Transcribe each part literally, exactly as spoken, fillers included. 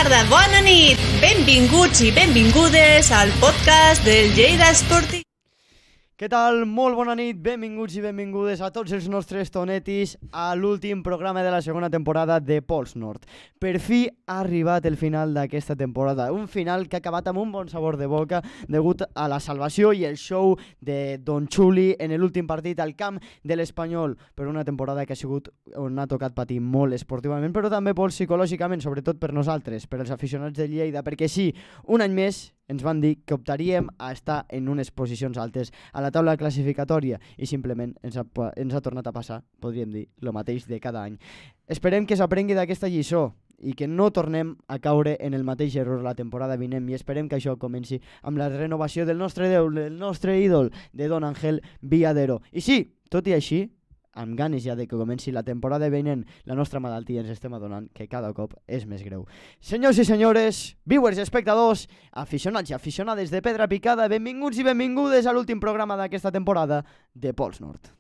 tarda, bona nit! Benvinguts i benvingudes al podcast del Lleida Esportiu. Què tal? Molt bona nit, benvinguts i benvingudes a tots els nostres tonetis a l'últim programa de la segona temporada de Pols Nord. Per fi ha arribat el final d'aquesta temporada, un final que ha acabat amb un bon sabor de boca degut a la salvació i el show de Don Xuli en l'últim partit al camp de l'Espanyol, per una temporada que ha sigut on ha tocat patir molt esportivament, però també molt psicològicament, sobretot per nosaltres, per els aficionats de Lleida, perquè sí, un any més ens van dir que optaríem a estar en unes posicions altes a la taula classificatòria i simplement ens ha, ens ha tornat a passar, podríem dir, el mateix de cada any. Esperem que s'aprengui d'aquesta lliçó i que no tornem a caure en el mateix error la temporada vinent i esperem que això comenci amb la renovació del nostre déu, del nostre ídol, de Don Ángel Villadero. I sí, tot i així, amb ganes ja de que comenci la temporada vinent, la nostra malaltia ens estem adonant que cada cop és més greu. Senyors i senyores, viewers i espectadors, aficionats i aficionades de Pedra Picada, benvinguts i benvingudes a l'últim programa d'aquesta temporada de Pols Nord.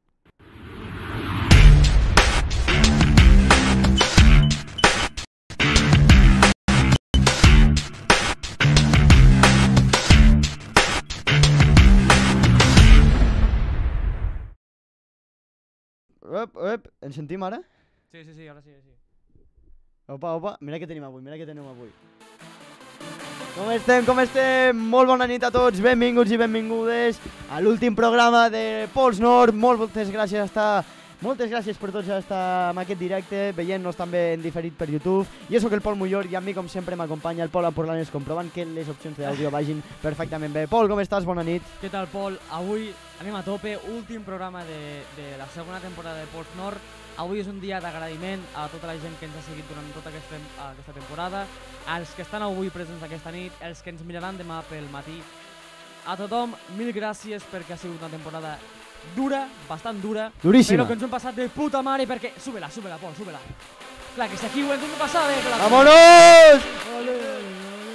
Ep, ep, ens sentim ara? Sí, sí, sí, ara sí, sí. Opa, opa, mira què tenim avui, mira què tenim avui. Com estem, com estem? Molt bona nit a tots, benvinguts i benvingudes a l'últim programa de Pols Nord. Moltes gràcies a estar... Moltes gràcies per tots a estar en aquest directe, veient-nos també en diferit per YouTube. Jo sóc el Pol Mullor i a mi, com sempre, m'acompanya el Pol Aporlanes, comprovant que les opcions d'àudio vagin perfectament bé. Pol, com estàs? Bona nit. Què tal, Pol? Avui anem a tope, últim programa de, de la segona temporada de Pols Nord. Avui és un dia d'agraïment a tota la gent que ens ha seguit durant tota aquesta, aquesta temporada, als que estan avui presents aquesta nit, els que ens miraran demà pel matí. A tothom, mil gràcies perquè ha sigut una temporada dura, bastant dura, duríssima, però que ens hem passat de puta mare perquè... Súbela, súbela, Pol, súbela. Clar, que si aquí ho hem de passar bé. ¡Vámonos! Ole, ole.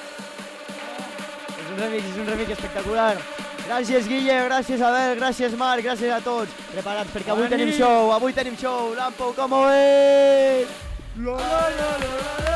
És un remix, és un remix espectacular. Gràcies, Guille, gràcies, Abel, gràcies, Marc, gràcies a tots. Preparats, perquè avui tenim show, avui tenim show. Lampo, com ho és? La, la, la, la, la.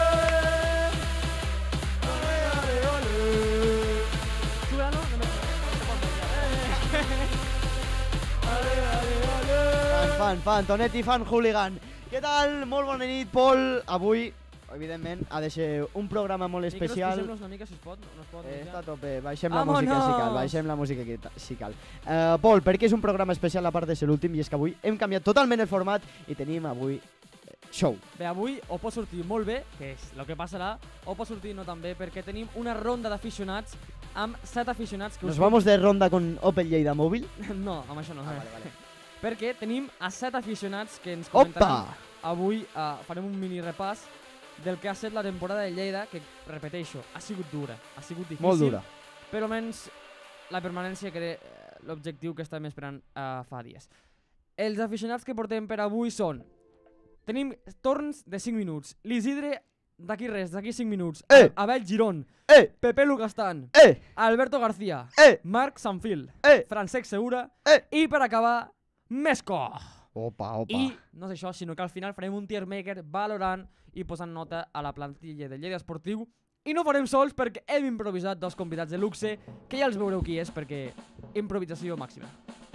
Fan, fan, Tonetti, fan hooligan. Què tal? Molt bona nit, Pol. Avui, evidentment, ha de ser un programa molt especial. Micros, una mica, si es pot. No es pot eh, està a ja. tope, baixem la música si cal, baixem la música si cal. Uh, Pol, per què és un programa especial a part de ser l'últim? I és que avui hem canviat totalment el format i tenim avui show. Bé, avui o pot sortir molt bé, que és el que passarà, o pot sortir no tan bé, perquè tenim una ronda d'aficionats amb set aficionats que... Nos vamos de ronda con Opel Lleida Mòbil? No, amb això no. Ah, vale, vale. Perquè tenim a set aficionats que ens comentaran. Opa! Avui uh, farem un mini repàs del que ha estat la temporada de Lleida, que, repeteixo, ha sigut dura, ha sigut difícil. Molt dura. Però almenys la permanència que era l'objectiu que estàvem esperant uh, fa dies. Els aficionats que portem per avui són... Tenim torns de cinc minuts. L'Isidre, d'aquí res, d'aquí cinc minuts. Eh! Abel Girón. Eh! Pepe Lucastan. Eh! Alberto García. Eh! Marc Sanfil. Eh! Francesc Segura. Eh! I per acabar, Mesco. Opa, opa. I no és això, sinó que al final farem un tier maker valorant i posant nota a la plantilla del Lleida Esportiu. I no farem sols perquè hem improvisat dos convidats de luxe, que ja els veureu qui és, perquè improvisació màxima.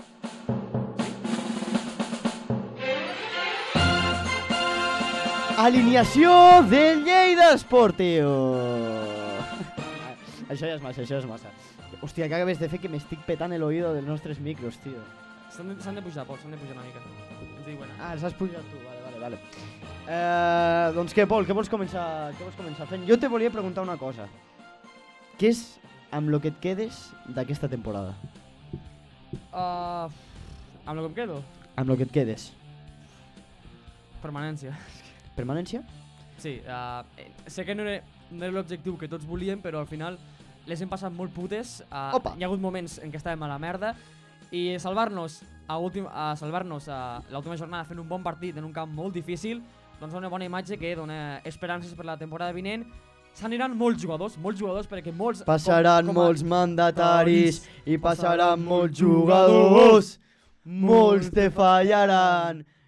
Alineació del Lleida Esportiu. Això ja és massa, això és massa. Hòstia, que acabes de fer que m'estic petant l'oïdo dels nostres micros, tio. S'han de, de pujar, Pol, s'han de pujar una mica. Ens diuen. Ah, els has pujat tu, vale, vale, vale. Eh, doncs què, Pol, què vols començar, què vols començar fent? Jo te volia preguntar una cosa. Què és amb lo que et quedes d'aquesta temporada? Uh, amb el que em quedo? Amb lo que et quedes. Permanència. Permanència? Sí, uh, sé que no era, no era l'objectiu que tots volíem, però al final les hem passat molt putes. Uh, hi ha hagut moments en què estàvem a la merda i salvar-nos a, últim, a salvar-nos a l'última jornada fent un bon partit en un camp molt difícil, doncs una bona imatge que dona esperances per la temporada vinent. S'aniran molts jugadors, molts jugadors perquè molts... Passaran com, com molts mandataris i passaran molts jugadors, molts te fallaran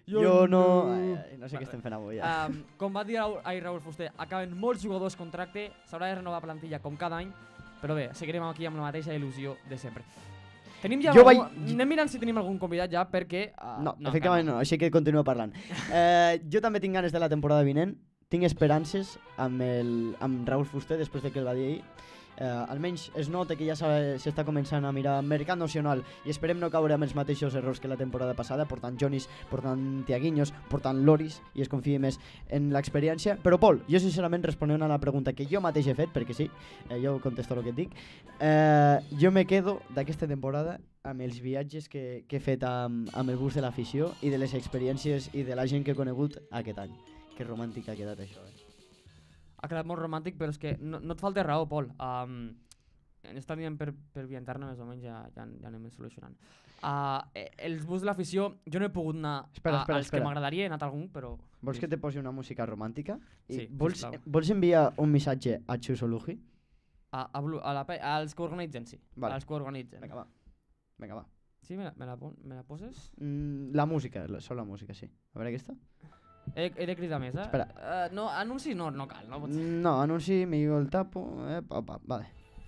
Jo no... Ai, no sé què estem fent avui, ja. Um, com va dir Raúl, ai, Raúl Fuster, acaben molts jugadors contracte, s'haurà de renovar plantilla com cada any, però bé, seguirem aquí amb la mateixa il·lusió de sempre. Tenim ja... Jo algú... vaig- Anem mirant si tenim algun convidat ja, perquè... Uh, No, efectivament no, així que continuo parlant. Eh, jo també tinc ganes de la temporada vinent, tinc esperances amb, el, amb Raúl Fuster després de que el va dir ahir. Eh, almenys es nota que ja s'ha- s'està començant a mirar mercat nacional i esperem no caure amb els mateixos errors que la temporada passada, portant Jonis, portant Tiaguinhos, portant Loris, i es confia més en l'experiència. Però Pol, jo sincerament responent a la pregunta que jo mateix he fet, perquè sí, eh, jo contesto el que et dic, eh, jo me quedo d'aquesta temporada amb els viatges que, que he fet amb, amb el bus de l'afició i de les experiències i de la gent que he conegut aquest any. Que romàntic ha quedat això, eh? Ha quedat molt romàntic, però és que no, no et falta raó, Pol. Um, en està dient per, per via interna, més o menys, ja, ja, ja anem solucionant. Uh, els bus de l'afició, jo no he pogut anar Espera, a, espera, als espera. que m'agradaria, he anat a algun, però... Vols que te posi una música romàntica? I Sí, vols, sisplau. vols enviar un missatge a Xusoluji? A, a, Blu- a la, pe- als que organitzen, sí. Vale. Als que organitzen. Vinga, va. Vinga, va. Sí, me la, me la, pon- me la poses? Mm, la música, la, sol la música, sí. A veure aquesta. He, he de cridar més, eh? Espera. Uh, no, anuncis no, no cal, no pot ser. No, anunci, Miguel el tapo. Eh, opa, vale.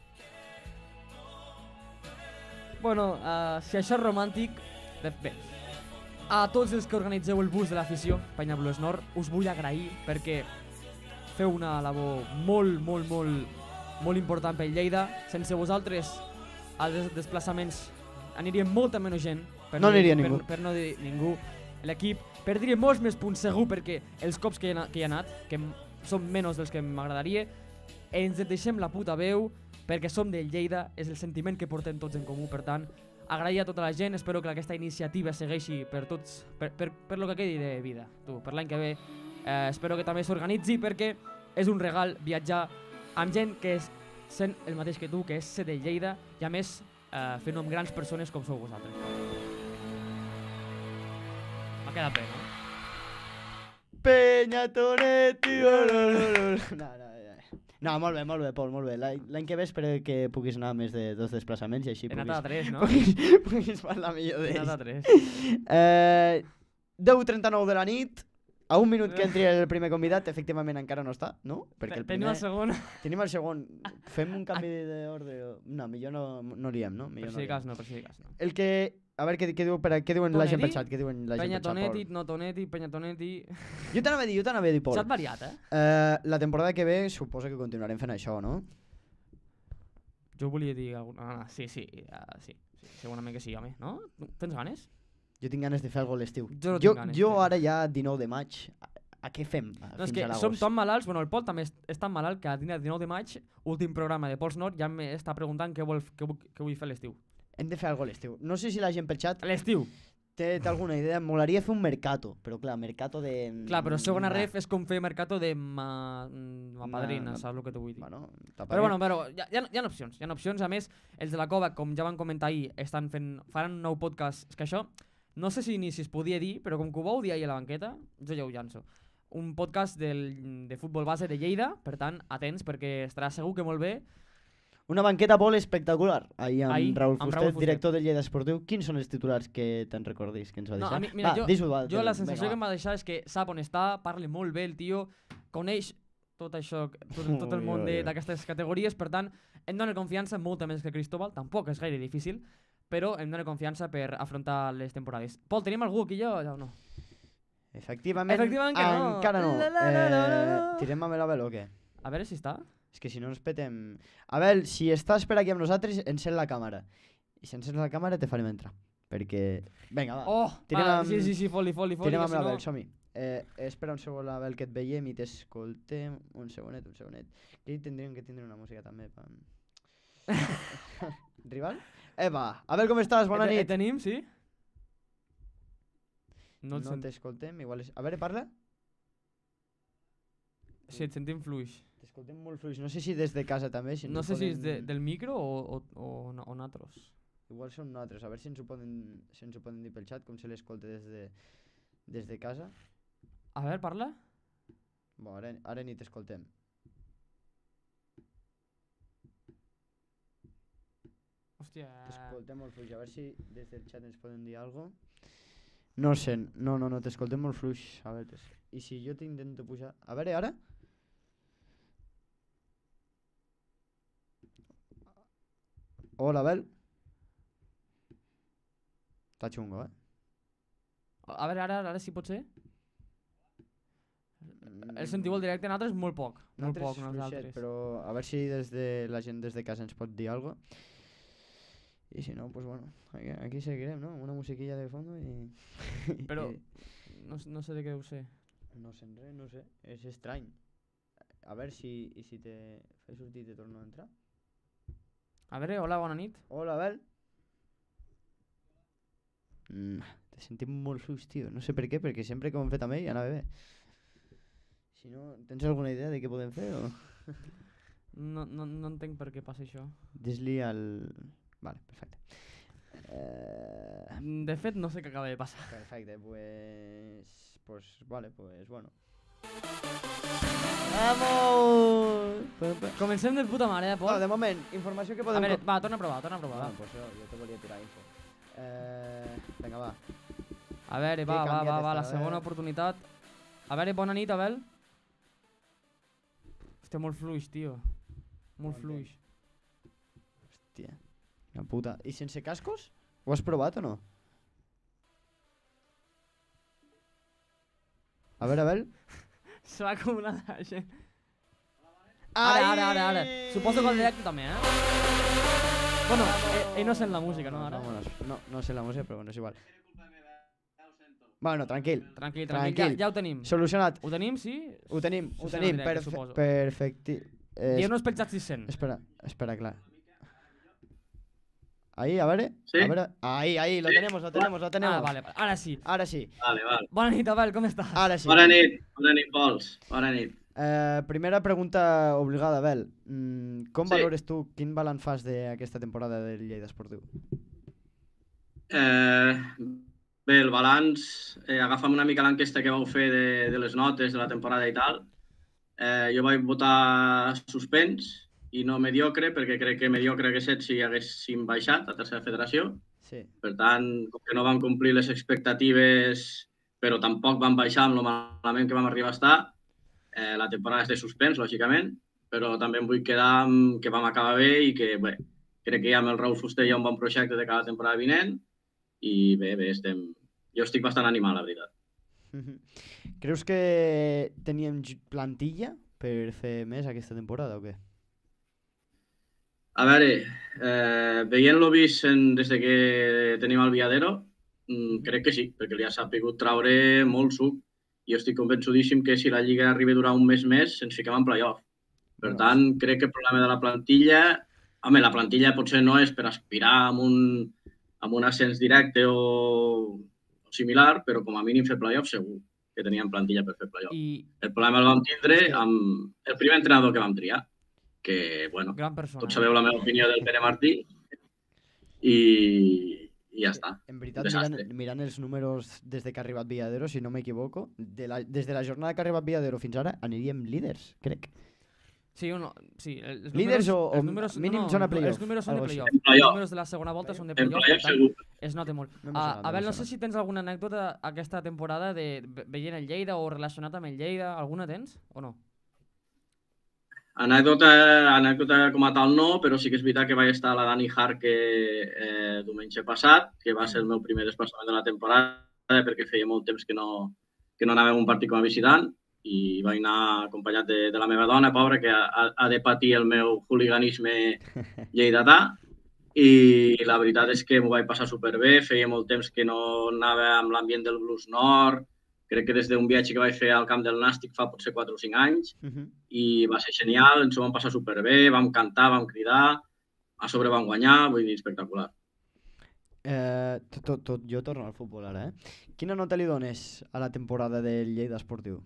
Bueno, uh, si això és romàntic, de, bé, a tots els que organitzeu el bus de l'afició, Penya Blues Nord, us vull agrair perquè feu una labor molt, molt, molt, molt important per Lleida. Sense vosaltres, als des desplaçaments aniria molta menys gent. Per No dir- aniria per, ningú. Per no dir ningú. L'equip perdria molts més punts segur perquè els cops que hi ha, que hi ha anat, que m- són menys dels que m'agradaria, ens deixem la puta veu perquè som de Lleida, és el sentiment que portem tots en comú. Per tant, agrair a tota la gent, espero que aquesta iniciativa segueixi per tots, per, per, per lo que quedi de vida, tu, per l'any que ve. Eh, espero que també s'organitzi perquè és un regal viatjar amb gent que és sent el mateix que tu, que és ser de Lleida, i a més eh, fent-ho amb grans persones com sou vosaltres. M'ha quedat bé, no? Penyatonetti. No, no, no. No, molt bé, molt bé, Pol, molt bé. L'any l'any que ve espero que puguis anar a més de dos desplaçaments i així He anat a puguis, tres, no? puguis, puguis parlar millor He anat a d'ells. tres. Eh, deu i trenta-nou de la nit, a un minut que entri el primer convidat, efectivament encara no està, no? Perquè el Tenim primer... el segon. Tenim el segon. Fem un canvi d'ordre. No, millor no, no liem, no? Per Millor si de no cas liem. no, per si de cas no. El que... A veure, què, què, diu, per, què diuen la gent pel Tonetti? xat? Què diuen la gent Penya pel xat, Tonetti, Pol? no Tonetti, Penya Tonetti... Jo t'anava a dir, jo t'anava a dir, Pol. Xat variat, eh? Eh, la temporada que ve suposa que continuarem fent això, no? Jo volia dir alguna... Ah, sí, sí, uh, sí, sí, segurament que sí, home, no? Tens ganes? Jo tinc ganes de fer alguna cosa a l'estiu. Jo no Jo, tinc ganes, jo tio. ara ja dinou de maig, a, a què fem a, No, és fins que a som l'agost? tan malalts, bueno, el Pol també és, és tan malalt que a dinar dinou de maig, últim programa de Pols Nord, ja m'està preguntant què, vol, què, vull- què vull fer a l'estiu. Hem de fer alguna cosa a l'estiu. No sé si la gent pel xat A l'estiu! té, té alguna idea. Molaria fer un mercato, però clar, mercato de... Clar, però segona Nah. ref és com fer mercato de ma, ma padrina, No, no. saps el que t'ho vull dir? Bueno, Però bueno, però hi ha, hi, ha, hi ha opcions, hi ha opcions. A més, els de la Cova, com ja van comentar ahir, estan fent, faran un nou podcast. És que això, no sé si ni si es podia dir, però com que ho vau dir ahir a la banqueta, jo ja ho llanço. Un podcast del, de futbol base de Lleida, per tant, atents, perquè estarà segur que molt bé. Una banqueta Pol espectacular. Ahir amb Ahir, Raúl amb Fuster, Raúl Fuster. director del Lleida Esportiu. Quins són els titulars que te'n recordis que ens va No, deixar? a mi, mira, va, jo, deixa-ho, va, jo la vinga, sensació va. que em va deixar és que sap on està, parla molt bé el tio, coneix tot això, tot, tot el Ui, món ui, de- ui. d'aquestes categories, per tant, em dona confiança, molta més que Cristóbal, tampoc és gaire difícil, però em dona confiança per afrontar les temporades. Pol, tenim algú aquí jo o no? Efectivament, Efectivament que no. encara no. La, la, la, la, la, Eh, la. tirem amb la vela o què? A veure si està. És que si no ens petem... A veure, si estàs per aquí amb nosaltres, encén la càmera. I si encens la càmera te farem entrar. Perquè... Vinga, va. Oh, tirem va, amb- sí, sí, sí, foli, foli, foli. Tirem que amb si la no- Bel, som-hi. Eh, espera un segon, Abel, que et veiem i t'escoltem. Un segonet, un segonet. Aquí tindríem que tindre una música també. Pa... Rival? Eva, Abel, com estàs? Bona Et- et nit. tenim, sí? No, No, el sent... t'escoltem, igual és... A veure, parla. Sí, et sentim fluix. T'escoltem molt fluix. No sé si des de casa també. Si No ens sé ho si és de, poden- del micro o, o, o, no- o nosaltres. Igual són nosaltres. A veure si ens ho poden, si ens ho poden dir pel xat, com se l'escolta des de, des de casa. A veure, parla. Bo, ara, ara ni t'escoltem. Hòstia. T'escoltem molt fluix. A veure si des del xat ens poden dir alguna cosa. No sé, no, no, no, t'escoltem molt fluix. A veure, i si jo t'intento pujar... A veure, ara? Hola, Abel. Està xungo, eh? A veure, ara, ara sí pot ser? El sentiu el directe, nosaltres molt poc. Molt poc, nosaltres. Però a veure si des de la gent des de casa ens pot dir alguna cosa. I si no, pues bueno, aquí, aquí seguirem, ¿no? Una musiquilla de fondo i... Però no, no sé de què deu ser. No sé res, no sé, és estrany. A veure si, i si te fes sortir i te torno a entrar. A veure, hola, bona nit. Hola, Abel. Mm, te sentim molt fluix, tio. No sé per què, perquè sempre que ho hem fet amb ell anava bé. Si no, tens alguna idea de què podem fer o...? No, no, no entenc per què passa això. Dis-li al... Vale, perfecte. Eh... De fet, no sé què acaba de passar. Perfecte, pues... Pues, vale, pues, bueno. Vamos! Comencem de puta mare, eh, Pol? No, de moment, informació que podem... A veure, va, torna a provar, torna a provar. Bueno, pues jo, jo te volia tirar info. Eh... Vinga, va. A veure, va, va, va, va, la segona oportunitat. A veure, bona nit, Abel. Hòstia, molt fluix, tio. Molt fluix. Hòstia. Una puta. I sense cascos? Ho has provat o no? A veure, a veure. Se va com una de gent. Ara, ara, ara, ara. Suposo que el directe també, eh? Bueno, ell, ell no sent la música, no, ara? No, no sent la música, però bueno, és igual. Bueno, tranquil. Tranquil, tranquil, ja, ja ho tenim. Solucionat. Ho tenim, sí? Ho tenim, ho tenim, perfecte. Diem-nos pel xat si sent. Espera, espera, clar. Ahí, a ver, ¿Sí? a ver, ahí, ahí, lo tenemos, lo tenemos, lo tenemos. Ah, vale, ahora sí. Ahora sí. Vale, vale. Bona nit, Abel, com estàs? Ara sí. Bona nit, bona nit, Pols. Bona nit. Eh, primera pregunta obligada, Abel. Mm, com Sí. valores tu, quin balanç fas d'aquesta temporada del Lleida Esportiu? Eh, bé, el balanç, eh, agafant una mica l'enquesta que vau fer de, de les notes de la temporada i tal, eh, jo vaig votar suspens i no mediocre, perquè crec que mediocre hagués set si haguéssim baixat a tercera federació. Sí. Per tant, com que no van complir les expectatives, però tampoc van baixar amb el malament que vam arribar a estar, eh, la temporada és de suspens, lògicament, però també em vull quedar amb que vam acabar bé i que, bé, crec que ja amb el Raül Fuster hi ha un bon projecte de cada temporada vinent i bé, bé, estem... Jo estic bastant animat, la veritat. Creus que teníem plantilla per fer més aquesta temporada o què? A veure, eh, veient-lo vist en, des de que tenim el Viadero, mm, crec que sí, perquè li ha sapigut traure molt suc. I estic convençudíssim que si la Lliga arriba a durar un mes més, ens fiquem en playoff. Per tant, crec que el problema de la plantilla... Home, la plantilla potser no és per aspirar a un, a un ascens directe o, o similar, però com a mínim fer playoff segur que teníem plantilla per fer playoff. I... El problema el vam tindre amb el primer entrenador que vam triar, que, bueno, gran persona, tots sabeu la meva opinió del Pere Martí i, i ja està. En veritat, mirant, mirant els números des de que ha arribat Viadero, si no m'equivoco, de la, des de la jornada que ha arribat Viadero fins ara aniríem líders, crec. Sí, o no, sí. Els líders números, o, o els números, mínim no, són a playoff. Els números són de playoff. Play els números de la segona volta són de playoff, per tant, es nota molt. No uh, Abel, no sé si tens alguna anècdota aquesta temporada de veient el Lleida o relacionat amb el Lleida. Alguna tens o no? Anècdota, anècdota com a tal no, però sí que és veritat que vaig estar a la Dani Jarque eh, diumenge passat, que va ser el meu primer desplaçament de la temporada, perquè feia molt temps que no, que no anàvem a un partit com a visitant, i vaig anar acompanyat de, de la meva dona, pobra, que ha, ha de patir el meu hooliganisme lleidatà, i la veritat és que m'ho vaig passar superbé, feia molt temps que no anava amb l'ambient del Blues Nord, crec que des d'un viatge que vaig fer al camp del Nàstic fa potser quatre o cinc anys, uh-huh. i va ser genial, ens ho vam passar superbé, vam cantar, vam cridar, a sobre vam guanyar, vull dir, espectacular. Eh, tot, tot, jo torno al futbol ara, eh? Quina nota li dones a la temporada del Lleida Esportiu?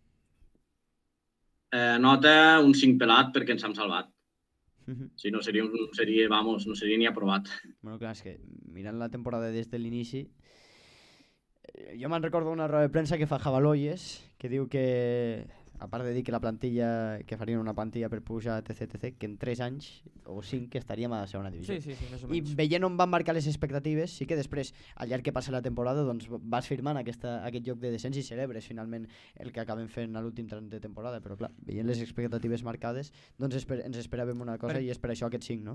Eh, nota un cinc pelat perquè ens hem salvat. Uh-huh. Si no seria, un, seria, vamos, no seria ni aprovat. Bueno, clar, és que mirant la temporada des de l'inici, jo me'n recordo una roda de premsa que fa Jabaloyes, que diu que a part de dir que la plantilla, que farien una plantilla per pujar etc, etc, que en tres anys o cinc estaríem a la segona divisió. Sí, sí, sí, més o I menys. veient on van marcar les expectatives, sí que després, al llarg que passa la temporada, doncs vas firmant aquesta, aquest lloc de descens i celebres finalment el que acabem fent a l'últim tram de temporada, però clar, veient les expectatives marcades, doncs esper ens esperàvem una cosa per... i és per això aquest cinc, no?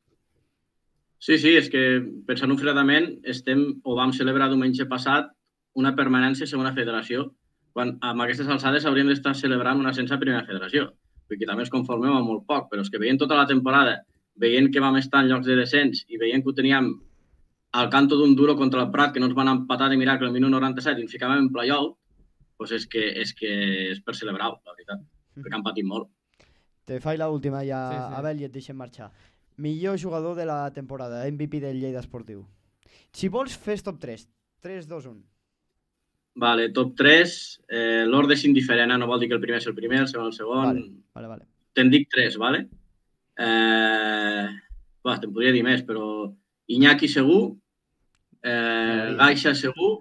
Sí, sí, és que pensant-ho fredament, estem, o vam celebrar diumenge passat una permanència a segona federació, quan amb aquestes alçades hauríem d'estar celebrant una ascens a primera federació, perquè també ens conformem amb molt poc, però és que veient tota la temporada, veient que vam estar en llocs de descens i veient que ho teníem al canto d'un duro contra el Prat, que no ens van empatar de miracle al minut noranta-set i ens ficàvem en playoff, doncs és que és, que és per celebrar-ho, la veritat, perquè han patit molt. Te faig l'última ja, sí, sí. Abel, i et deixem marxar. Millor jugador de la temporada, M V P del Lleida Esportiu. Si vols, fes top tres. tres, dos, un. Vale, top tres. Eh, L'ordre és indiferent, eh? No vol dir que el primer és el primer, el segon el segon. Vale, vale, vale. Te'n dic tres, vale? Eh... Bah, te'n podria dir més, però Iñaki segur, eh, Gaixa segur,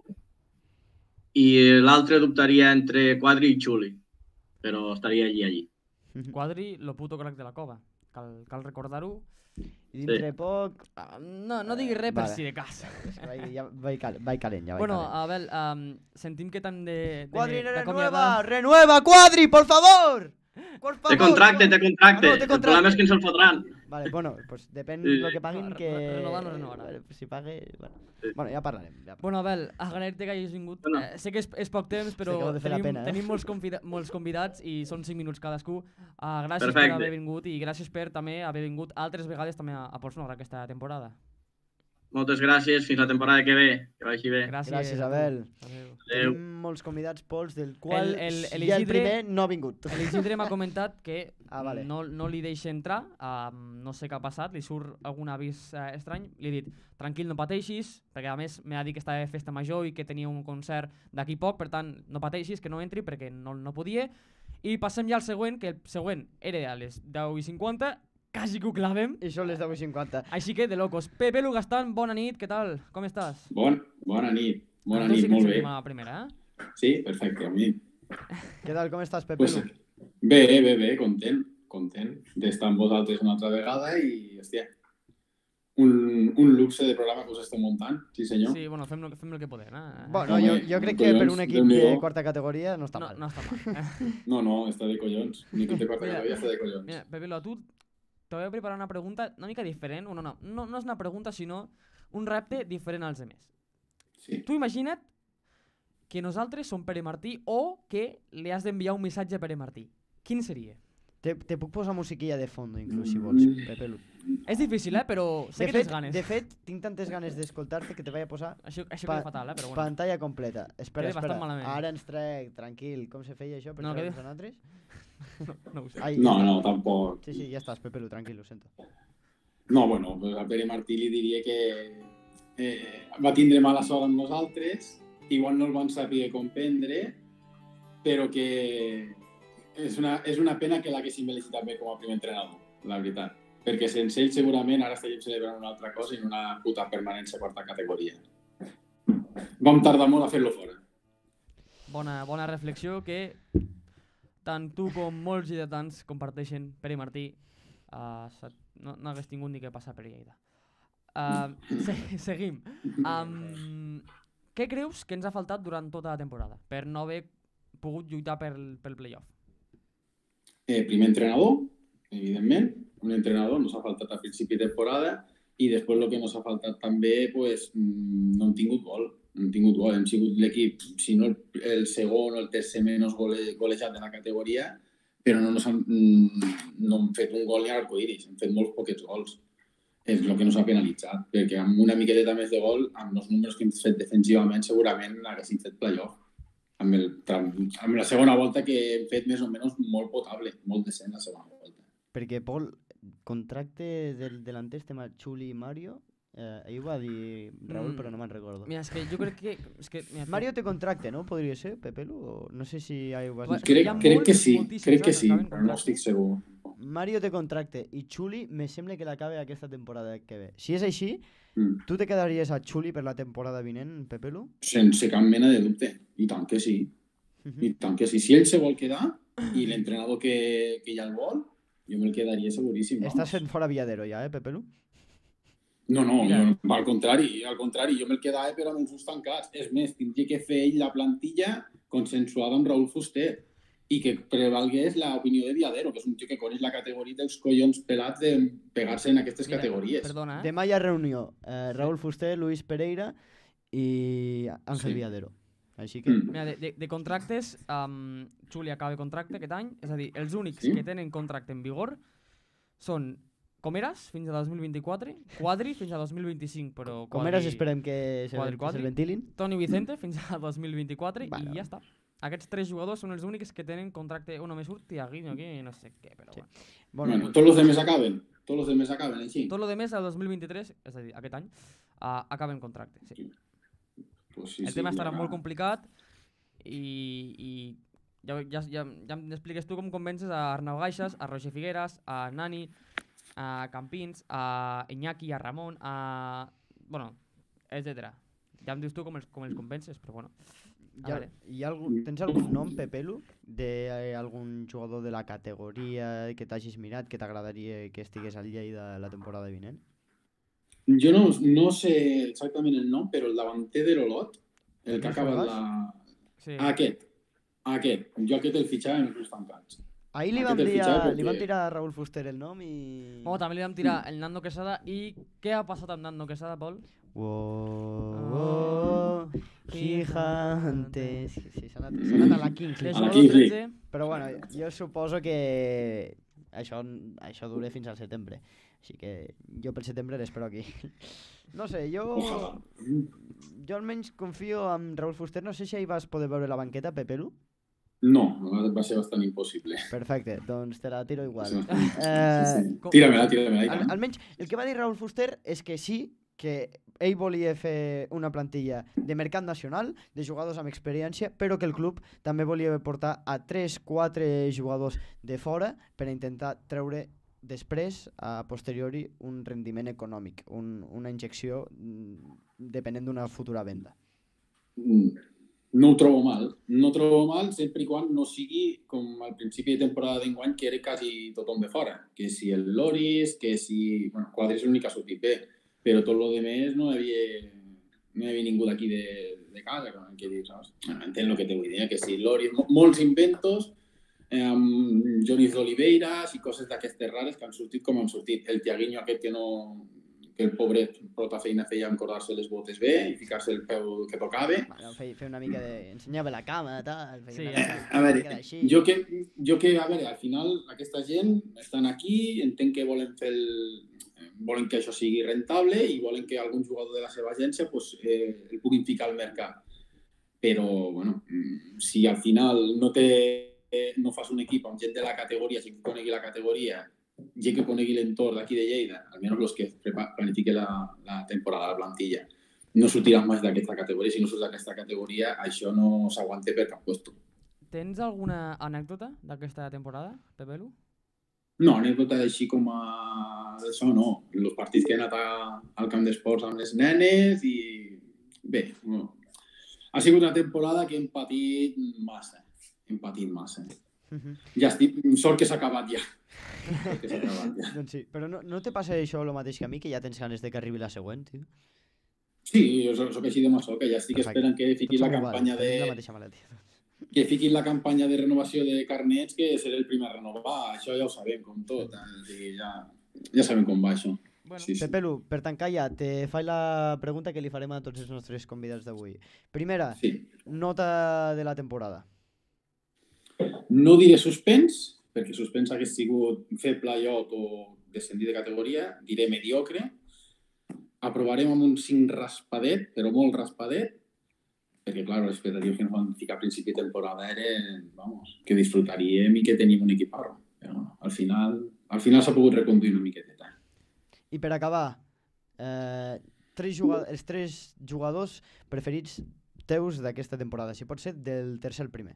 i l'altre dubtaria entre Quadri i Xuli, però estaria allí, allí. Quadri, lo puto crack de la cova. Cal, cal recordar-ho. I dintre Sí. poc... No, no diguis res per Vale. si de cas. Vaig, ja, vaig, cal, vaig calent, ja vaig Bueno, calent. Abel, um, sentim que t'han de, de, Quadri, d'acomiadar. renueva, renueva, Quadri, por favor! Por favor. Té contracte, té contracte. Ah, no, té El problema és que ens el fotran. Vale, bueno, pues depèn Sí. lo que paguin No, que... re- renovar no renovarà. Vale, pues si pague... Bueno, Sí. bueno ja parlarem. Ja parlarem. Bueno, Abel, agrair-te que hagis vingut. Bueno. Eh, sé que és, és poc temps, però que ho ha de fer la tenim, pena, eh? tenim molts, convida molts convidats i són cinc minuts cadascú. Uh, gràcies Perfecte. per haver vingut i gràcies per també haver vingut altres vegades també a, a Portsmouth aquesta temporada. Moltes gràcies, fins la temporada que ve. Que vagi bé. Gràcies, Gràcies, a tu. Abel. Adéu. Adéu. Tenim molts convidats, Pols, del qual El- el- el, el ja el Isidre- primer no ha vingut. L'Isidre m'ha comentat que Ah, vale. no, no li deixa entrar, um, no sé què ha passat, li surt algun avís uh, estrany, li he dit, tranquil, no pateixis, perquè a més m'ha dit que estava de festa major i que tenia un concert d'aquí poc, per tant, no pateixis, que no entri perquè no, no podia. I passem ja al següent, que el següent era a les deu i cinquanta, quasi que ho clavem. I són les deu i cinquanta. Així que, de locos. Pepe Lugastan, bona nit, què tal? Com estàs? Bon, bona nit, bona Tu sí nit, que molt ens bé. sentim a la primera, eh? Sí, perfecte, a mi. Què tal, com estàs, Pepe? Pues, bé, bé, bé, content, content d'estar amb vosaltres una altra vegada i, hòstia, un, un luxe de programa que us estem muntant, sí senyor. Sí, bueno, fem, fem el que podem, eh? Bueno, Home, jo, jo crec que per collons, un equip de Déu-n'hi-do. quarta categoria no està no, mal. no està mal. Eh? No, no, està de collons. Un equip de quarta Mira, categoria està de collons. Mira, Pepe, Lo, a tu te voy a preparar una pregunta una mica diferent. No, no, no, no és una pregunta, sinó un repte diferent als demés. Sí. Tu imagina't que nosaltres som Pere Martí o que li has d'enviar un missatge a Pere Martí. Quin seria? Te, te puc posar musiquilla de fondo, inclús, si vols, Mm. Pepe Lu. És difícil, eh? Però sé De que fet, tens ganes. de fet, tinc tantes ganes d'escoltar-te que te vaig a posar Això, això pa- queda fatal, eh? Però bueno. pantalla completa. Espera, Queda bastant espera. malament. Ara ens trec, tranquil. Com se feia això per No, no, queda- nosaltres? No, no ho sé. Ai, No, ja no, està. tampoc. Sí, sí, ja estàs, Pepe Lu, tranquil, ho sento. No, bueno, pues a Pere Martí li diria que eh, va tindre mala sort amb nosaltres, igual no el van saber comprendre, però que és una, és una pena que l'haguessin felicitat bé com a primer entrenador, la veritat. Perquè sense ell segurament ara estaríem celebrant una altra cosa i en una puta permanència a quarta categoria. Vam tardar molt a fer-lo fora. Bona, bona reflexió que tant tu com molts lleidatans comparteixen. Pere Martí, uh, no, no hagués tingut ni que passar per Lleida. Uh, se seguim. Um, què creus que ens ha faltat durant tota la temporada per no haver pogut lluitar pel, pel playoff? Eh, primer entrenador, evidentment, un entrenador nos ha faltat a principi de temporada i després el que nos ha faltat també, pues, mm, no hem tingut gol. No hem tingut gol, hem sigut l'equip, si no el, el segon o el tercer menys gole, golejat de la categoria, però no, nos han, mm, no hem fet un gol ni a l'arcoiris, hem fet molts poquets gols. És el que ens ha penalitzat, perquè amb una miqueta més de gol, amb els números que hem fet defensivament, segurament haguéssim fet playoff. Amb, el, amb la segona volta que hem fet més o menys molt potable, molt decent la segona volta. Perquè, Pol, contracte del delanter estem a Xuli i Mario. Eh, ahir ho va dir Raúl, Mm. però no me'n recordo. Mira, és que jo crec que... És que mira, Mario té contracte, no? Podria ser, Pepe Lu? O no sé si ahir ho vas Bueno, dir. hi Crec, ha crec que molts, sí, moltíssims crec que anys sí, que acaben però no contracte. estic segur. Mario té contracte i Xuli me sembla que l'acaba aquesta temporada que ve. Si és així, Mm. tu te quedaries a Xuli per la temporada vinent, Pepe Lu? Sense cap mena de dubte. I tant que sí. Mhm. I tant que sí. Si ell se vol quedar, i l'entrenador que, que ja el vol, jo me'l quedaria seguríssim. Estàs fent fora Villadero ja, eh, Pepelu? No, no, jo, al contrari, al contrari, jo me'l quedava però amb els ulls tancats. És més, tindria que fer ell la plantilla consensuada amb Raúl Fuster i que prevalgués l'opinió de Villadero, que és un tio que coneix la categoria dels collons pelats de pegar-se en aquestes Mira, categories. Perdona, eh? Demà hi ha reunió. Eh, Raúl Fuster, Luis Pereira i Ángel Sí. Villadero. Així que... Mm. Mira, de, de, de contractes, um, Xuli acaba contracte aquest any, és a dir, els únics Sí? que tenen contracte en vigor són Comeras fins a dos mil vint-i-quatre, Quadri fins a dos mil vint-i-cinc, però Com Quadri... eres, esperem que se, Quadri, que quadri. se'l ventilin. Toni Vicente fins a dos mil vint-i-quatre Bueno. i ja està. Aquests tres jugadors són els únics que tenen contracte. Un només surt, Tiaguinho aquí, no sé què, però Sí. bueno. Bueno, Bueno, tots els demés acaben. Tots els demés acaben així. Tot lo de més, el dos mil vint-i-tres, és a dir, aquest any, uh, acaben contracte. Sí. Pues sí, El sí, tema estarà ja. molt complicat i, i ja, ja, ja, ja m'expliques tu com convences a Arnau Gaixas, a Roger Figueras, a Nani, a Campins, a Iñaki, a Ramon, a... bueno, etcètera. Ja em dius tu com els, com els convences, però bueno. A hi ha, veure. hi ha algun, tens algun nom, Pepelu, d'algun jugador de la categoria que t'hagis mirat, que t'agradaria que estigués al Lleida la temporada vinent? Jo no, no sé exactament el nom, però el davanter de l'Olot, el que ha Lluís acabat Forgàs? la... Sí. Aquest. Aquest. Jo aquest el fitxava amb els ulls tancats. Ahir li Aquest vam, el dir a, fitxava li vam perquè- tirar a Raúl Fuster el nom i... Bueno, també li vam tirar el Nando Quesada i què ha passat amb Nando Quesada, Pol? Wow, Oh, gigantes... Sí, sí, s'ha anat, s'ha anat a la Kings League. A la Lesionado Kings League. tretze. Però bueno, jo suposo que això, això dure fins al setembre. Així que jo pel setembre l'espero aquí. No sé, jo... Ojalà. Jo almenys confio en Raúl Fuster. No sé si ahir vas poder veure la banqueta, Pepelu. No, va va ser bastant impossible. Perfecte, doncs te la tiro igual. Va ser bastant impossible. Eh, Sí, sí. com- Tira-me-la, tira-me-la. i Al, tant. almenys el que va dir Raúl Fuster és que sí, que ell volia fer una plantilla de mercat nacional, de jugadors amb experiència, però que el club també volia portar a tres quatre jugadors de fora per a intentar treure després, a posteriori, un rendiment econòmic, un, una injecció mm, depenent d'una futura venda. Mm, No ho trobo mal. No ho trobo mal sempre i quan no sigui com al principi de temporada d'enguany, que era quasi tothom de fora. Que si el Loris, que si... Bueno, Quadri és l'únic que ha sortit bé, però tot el demés no hi havia, no hi havia ningú d'aquí de, de casa, com que dir, saps? Bueno, entenc el que te vull dir, eh? Que si Loris... mo- Molts inventos, eh, amb Jonis d'Oliveiras i coses d'aquestes rares que han sortit com han sortit. El Tiaguinho aquest que no... que el pobret prota feina feia encordar-se les botes bé i ficar-se el peu que tocava. Bueno, feia, feia una mica de... ensenyava la cama, tal... Feia Sí, una, ja mica- A una veure, mica d'així. jo que, jo que, a veure, al final aquesta gent estan aquí, entenc que volen fer el, volen que això sigui rentable i volen que algun jugador de la seva agència pues, eh, el puguin ficar al mercat. Però, bueno, mm, si al final no, té, eh, no fas un equip amb gent de la categoria, gent que conegui la categoria, gent que conegui l'entorn d'aquí de Lleida, almenys els que planifiquen la, la temporada, la plantilla, no sortiran més d'aquesta categoria. Si no surts d'aquesta categoria, això no s'aguanta per cap puesto. Tens alguna anècdota d'aquesta temporada, Pepelu? No, anècdota així com a... Això no. Els partits que he anat a, al camp d'esports amb les nenes i... Bé, no. Ha sigut una temporada que hem patit massa. Hem patit massa. Mhm. Ja estic... Sort que s'ha acabat ja. Sort que s'ha acabat ja. Doncs sí, però no, no te passa això el mateix que a mi, que ja tens ganes de que arribi la següent, tio? Sí, jo soc, soc així de maçó, que ja estic Perfecte. esperant que fiquis Tots la som iguals, campanya de... tenim la mateixa malaltia. Que fiquis la campanya de renovació de carnets, que seré el primer a renovar. Això ja ho sabem, com tot. Eh? O sigui, ja, ja sabem com va això. Bueno, Sí, sí. Pepelu, per tancar ja, te faig la pregunta que li farem a tots els nostres convidats d'avui. Primera, Sí. nota de la temporada. No diré suspens, perquè suspens hagués sigut fer playout o descendir de categoria. Diré mediocre. Aprovarem amb un cinc raspadet, però molt raspadet, perquè, clar, les expectatives que ens van ficar a principi de temporada eren, vamos, que disfrutaríem i que teníem un equiparro. Però, bueno, al final al final s'ha pogut reconduir una miqueteta. I per acabar, eh, tres juga- els tres jugadors preferits teus d'aquesta temporada, si pot ser del tercer al primer.